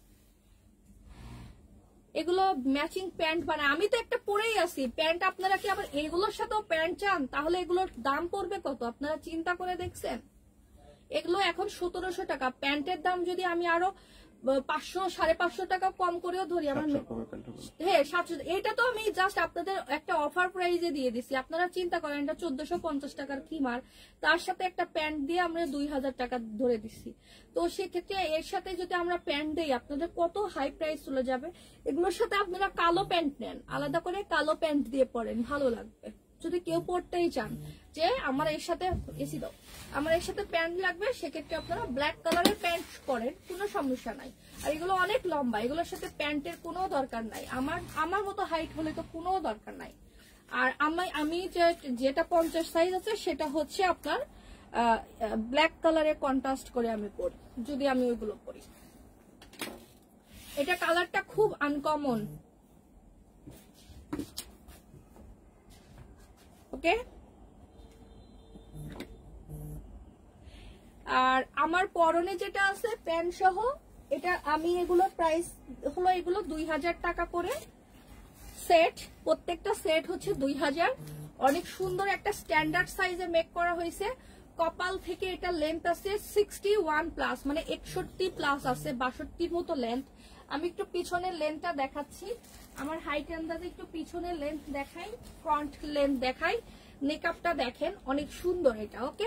এগুলো ম্যাচিং প্যান্ট বানায়, আমি তো একটা পরেই আছি প্যান্ট। আপনারা কি আবার এগুলোর সাথেও প্যান্ট চান? তাহলে এগুলোর দাম পড়বে কত আপনারা চিন্তা করে দেখছেন? এগুলো এখন 1700 টাকা। প্যান্টের দাম যদি আমি আরো 500 550 টাকা কম করেও ধরি, আমার হ্যাঁ 700। এটা তো আমি জাস্ট আপনাদের একটা অফার প্রাইজে দিয়ে দিছি। আপনারা চিন্তা করেন, এটা 1450 টাকার খিমার, তার সাথে একটা প্যান্ট দিয়ে আমরা 2000 টাকা ধরে দিচ্ছি। তো সেক্ষেত্রে এর সাথে যদি আমরা প্যান্ট দেই, আপনাদের কত হাই প্রাইস চলে যাবে। এগুলোর সাথে আপনারা কালো প্যান্ট নেন, আলাদা করে কালো প্যান্ট দিয়ে পরেন, ভালো লাগবে। যদি কেউ পড়তেই চান যে আমার এর সাথে এসি দাও, আমার এর সাথে প্যান্ট লাগবে, সেক্ষেত্রে আপনারা ব্ল্যাক কালারের প্যান্ট পরেন, কোনো সমস্যা নাই। আর এগুলো অনেক লম্বা, এগুলোর সাথে প্যান্টের কোনো দরকার নাই। আমার মতো হাইট হলে তো কোনো দরকার নাই। আর আমি যেটা 50 সাইজ আছে সেটা হচ্ছে আপনার ব্ল্যাক কালারের কন্ট্রাস্ট করে আমি পরি, যদি আমি ওইগুলো পরি। এটা কালারটা খুব আনকমন, ওকে। আর আমার পরনে যেটা আছে প্যান্ট সহ, এটা আমি এগুলো প্রাইস হলো এগুলো 2000 টাকা করে সেট। প্রত্যেকটা সেট হচ্ছে 2000। অনেক সুন্দর একটা স্ট্যান্ডার্ড সাইজে মেক করা হয়েছে। কপাল থেকে এটা লেন্থ আছে 61 প্লাস, মানে 61 প্লাস আছে, 62 মতো লেন্থ। আমি একটু পিছনের লেন্থটা দেখাচ্ছি, আমার হাইট আন্দাজে একটু পিছনের লেন্থ দেখাই, ফ্রন্ট লেন্থ দেখাই। মেকআপটা দেখেন অনেক সুন্দর এটা, ওকে।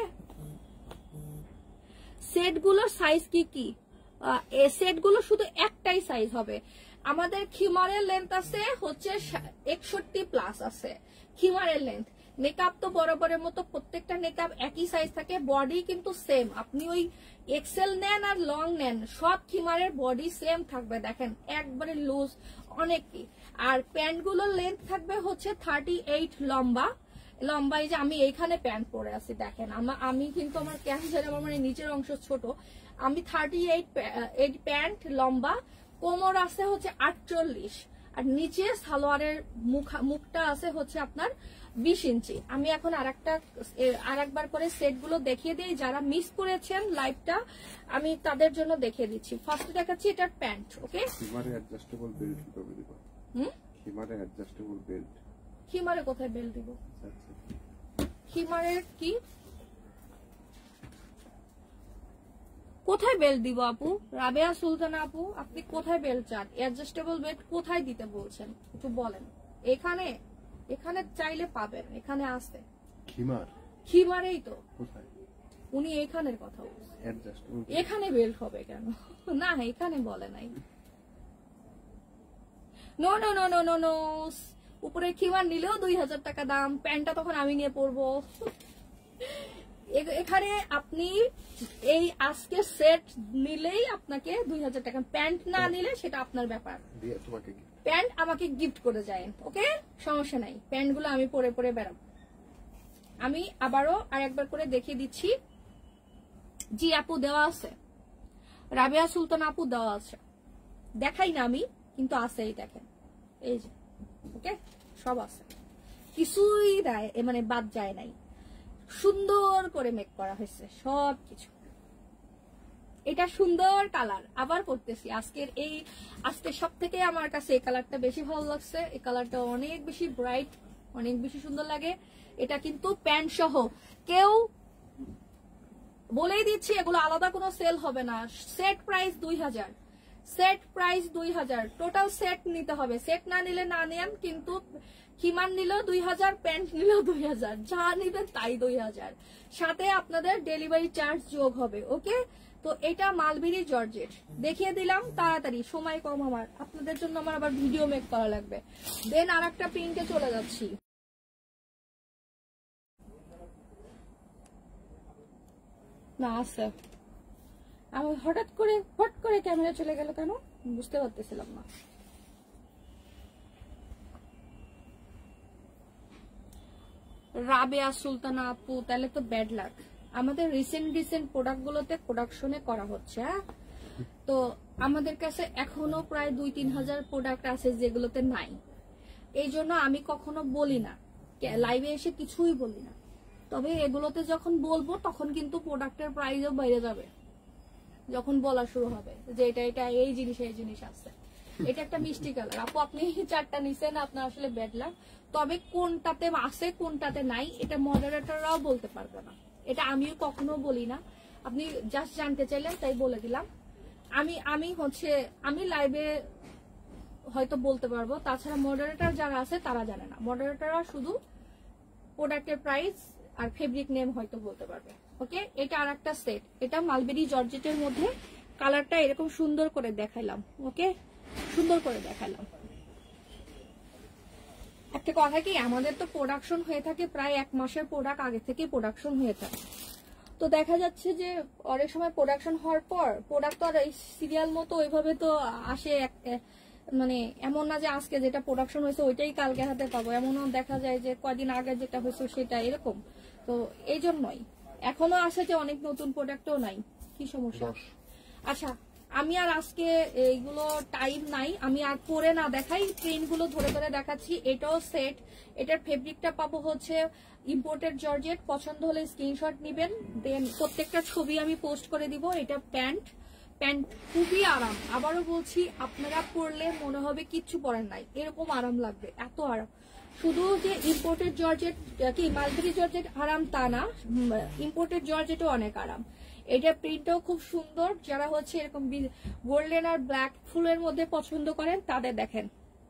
সেটগুলোর সাইজ কি কি? সেটগুলো শুধু একটাই সাইজ হবে। আমাদের খিমারের লেন্থ আছে হচ্ছে 61 প্লাস আছে খিমারের লেন্থ। মেকআপ তো বরাবরের মতো প্রত্যেকটা মেকআপ একই সাইজ থাকে, বডি কিন্তু সেম। আপনি ওই এক্সেল নেন আর লং নেন, সব খিমারের বডি সেম থাকবে। দেখেন একবারে লুজ অনেকই। আর প্যান্ট গুলোর লেন্থ থাকবে হচ্ছে 38 লম্বা। এই যে আমি এইখানে প্যান্ট পরে আছি, দেখেন আমি কিন্তু আমার ক্যান্সার আমার মানে নিচের অংশ ছোট। আমি 38 প্যান্ট লম্বা, কোমর আছে হচ্ছে 48, আর নিচে সালোয়ারের মুখটা আছে হচ্ছে আপনার 20 ইঞ্চি। আমি এখন আরেকবার করে সেট গুলো দেখিয়ে দিই, যারা মিস করেছেন লাইভটা আমি তাদের জন্য দেখিয়ে দিচ্ছি। ফার্স্টে দেখাচ্ছি এটার প্যান্ট, ওকে। খিমারে অ্যাডজাস্টেবল বেল্ট কবে দিব? খিমারে অ্যাডজাস্টেবল বেল্ট, খিমারে কোথায় বেল্ট দিব? খিমারের কি কোথায় বেল্ট দিব আপু? রাবেয়া সুলতানা আপু, আপনি কোথায় বেল্ট চান? অ্যাডজাস্টেবল বেল্ট কোথায় দিতে বলছেন একটু বলেন। এখানে চাইলে পাবেন, এখানে আছে খিমারেই তো। কোথায়? উনি এখানের কথা বলছেন, অ্যাডজাস্টেবল এখানে বেল্ট হবে কেন? না এখানে বলে নাই। No no no no no no, উপরে খিমার নিলেও 2000 টাকা দাম, প্যান্টটা তখন আমি নিয়ে পরবো। এখানে আপনি এই আজকে সেট নিলেই আপনাকে 2000 টাকা, প্যান্ট না নিলে সেটা আপনার ব্যাপার। প্যান্ট আমাকে গিফট করে যায়, ওকে, সমস্যা নাই। প্যান্ট গুলো আমি পরে পরে বেড়াবো। আমি আবারও আরেকবার করে দেখিয়ে দিচ্ছি। জি আপু দেওয়া আছে, রাবেয়া সুলতান আপু দেওয়া আছে, দেখাই না আমি কিন্তু আছে, এই দেখেন, এই যে, ওকে, সব আছে, কিছুই দেয় মানে বাদ যায় নাই। সুন্দর করে মেক করা হয়েছে সবকিছু। এটা সুন্দর কালার, আবার করতেছি। আজকের সব থেকে আমার কাছে এই কালারটা বেশি ভালো লাগছে। এই কালারটা অনেক বেশি ব্রাইট, অনেক বেশি সুন্দর লাগে। এটা কিন্তু প্যান্ট সহ, কেউ বলেই দিচ্ছি এগুলো আলাদা কোনো সেল হবে না। Set price 2000, set price 2000, total set নিতে হবে। সেট না নিলে না নেন, কিন্তু খিমার নিলেও 2000, প্যান্ট নিলেও 2000, যা নিবেন তাই 2000, সাথে আপনাদের ডেলিভারি চার্জ যোগ হবে, ওকে। তো এটা মালবেরি জর্জেট দেখিয়ে দিলাম তাড়াতাড়ি, সময় কম আমার, আপনাদের জন্য আমার আবার ভিডিও মেক করা লাগবে। দেন আর একটা পিঙ্কে চলে যাচ্ছি। না আছে, আমি হট করে ক্যামেরা চলে গেল কেন বুঝতে পারতেছিলাম না। রাবেয়া সুলতানা আপু, তাহলে তো ব্যাড লাক। আমাদের রিসেন্ট প্রোডাক্ট গুলোতে প্রোডাকশনে করা হচ্ছে, হ্যাঁ। তো আমাদের কাছে এখনো প্রায় 2-3 হাজার প্রোডাক্ট আছে যেগুলোতে নাই। এই জন্য আমি কখনো বলি না, লাইভে এসে কিছুই বলি না। তবে এগুলোতে যখন বলবো তখন কিন্তু প্রোডাক্টের প্রাইসও বেড়ে যাবে, যখন বলা শুরু হবে যে এটা এই জিনিস আছে। এটা একটা মিষ্টি কালার আপু, আপনি 4টা নিছেন, আপনার আসলে ব্যাড লাক। তবে কোনটাতে আছে কোনটাতে নাই এটা মডারেটররাও বলতে পারবে না, এটা আমিও কখনো বলি না। আপনি জাস্ট জানতে চাইলেন তাই বলে দিলাম। আমি লাইভে হয়তো বলতে পারবো, তাছাড়া মডারেটর যারা আছে তারা জানে না। মডারেটররা শুধু প্রোডাক্টের প্রাইস আর ফেব্রিক নেম হয়তো বলতে পারবে। ওকে, এটা আর একটা সেট, এটা মালবেরি জর্জেটের মধ্যে, কালারটা এরকম সুন্দর করে দেখাইলাম। ওকে, সুন্দর করে দেখাইলাম। একটা কথা কি, আমাদের তো প্রোডাকশন হয়ে থাকে প্রায় 1 মাসের প্রোডাক্ট আগে থেকে প্রোডাকশন হয়ে থাকে। তো দেখা যাচ্ছে যে অনেক সময় প্রোডাকশন হওয়ার পর প্রোডাক্ট তো আর এই সিরিয়াল মতো ওইভাবে তো আসে, মানে এমন না যে আজকে যেটা প্রোডাকশন হয়েছে ওইটাই কালকে হাতে পাবো, এমনও দেখা যায় যে কয়দিন আগে যেটা হয়েছে সেটা এরকম। তো এই জন্যই এখনো আসে যে অনেক নতুন প্রোডাক্টও নাই। কি সমস্যা? আচ্ছা, আমি আর আজকে এইগুলো টাইম নাই, আমি আর পরে না দেখাই, প্রিন্ট গুলো ধরে ধরে দেখাচ্ছি। এটাও সেট, এটার ফেব্রিকটা পাবো হচ্ছে ইম্পোর্টেড জর্জেট। পছন্দ হলে স্ক্রিনশট নিবেন, দেন প্রত্যেকটা ছবি আমি পোস্ট করে দিব। এটা প্যান্ট খুবই আরাম, আবারও বলছি আপনারা পরলে মনে হবে কিচ্ছু পরেন নাই, এরকম আরাম লাগবে, এত আরাম। শুধু যে ইম্পোর্টেড জর্জেট কি মালবেরি জর্জেট আরাম তা না, ইম্পোর্টেড জর্জেটও অনেক আরাম। এটা প্রিন্টটাও খুব সুন্দর, যারা হচ্ছে এরকম গোল্ডেন আর ব্ল্যাক ফুলের মধ্যে পছন্দ করেন তাদের দেখেন।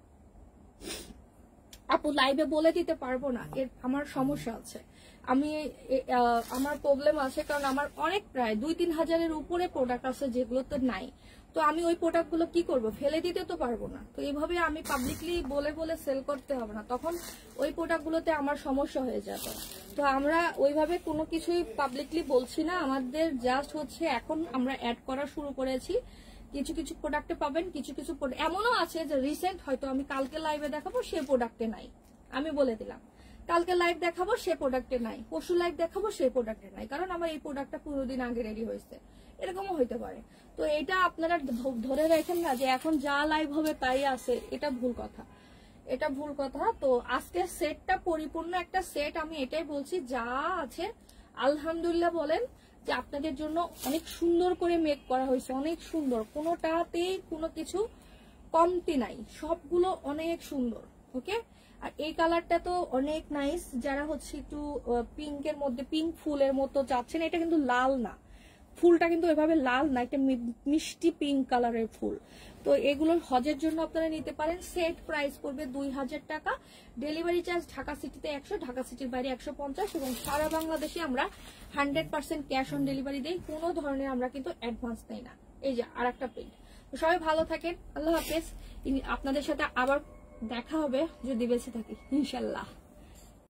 আপু লাইভে বলে দিতে পারবো না, এর আমার সমস্যা আছে, আমার প্রবলেম আছে, কারণ আমার অনেক প্রায় 2-3 হাজারের উপরে প্রোডাক্ট আছে যেগুলোতে নাই। তো আমি ওই প্রোডাক্ট গুলো কি করবো, ফেলে দিতে তো পারবো না। তো এইভাবে আমি পাবলিকলি বলে সেল করতে হবে না, তখন ওই প্রোডাক্ট গুলোতে আমার সমস্যা হয়ে যাবে। তো আমরা ওইভাবে কোনো কিছুই পাবলিকলি বলছি না, আমাদের জাস্ট হচ্ছে এখন আমরা অ্যাড করা শুরু করেছি। কিছু প্রোডাক্টে পাবেন, কিছু এমনও আছে যে রিসেন্ট হয়তো আমি কালকে লাইভে দেখাবো সে প্রোডাক্টে নাই, আমি বলে দিলাম। কালকে লাইভ দেখাবো সে প্রোডাক্টে নাই, পরশু লাইভ দেখাবো সে প্রোডাক্টে নাই, কারণ আমার এই প্রোডাক্টটা 15 দিন আগে রেডি হয়েছে, এরকমও হইতে পারে। তো এটা আপনারা ধরে রাখেন না যে এখন যা লাইভ হবে তাই আছে, এটা ভুল কথা, এটা ভুল কথা। তো আজকের সেটটা পরিপূর্ণ একটা সেট, আমি এটাই বলছি, যা আছে আলহামদুলিল্লাহ বলেন যে আপনাদের জন্য অনেক সুন্দর করে মেক করা হয়েছে, অনেক সুন্দর, কোনোটাতেই কোনো কিছু কমতি নাই, সবগুলো অনেক সুন্দর। ওকে, আর এই কালারটা তো অনেক নাইস, যারা হচ্ছে একটু পিঙ্কের মধ্যে পিঙ্ক ফুলের মতো চাচ্ছেন, এটা কিন্তু লাল না, ফুলটা কিন্তু এভাবে লাল না, একটা মিষ্টি পিঙ্ক কালারের ফুল। তো এগুলো হজের জন্য আপনারা নিতে পারেন। সেট প্রাইস পড়বে 2000 টাকা, ডেলিভারি চার্জ ঢাকা সিটিতে 100, ঢাকা সিটির বাইরে 150, এবং সারা বাংলাদেশে আমরা 100% ক্যাশ অন ডেলিভারি দেই, কোনো ধরনের আমরা কিন্তু অ্যাডভান্স নেই না। এই যে আর একটা প্রিন্ট। তো সবাই ভালো থাকেন, আল্লাহ হাফেজ। আপনাদের সাথে আবার দেখা হবে যদি বেঁচে থাকি ইনশাল্লাহ।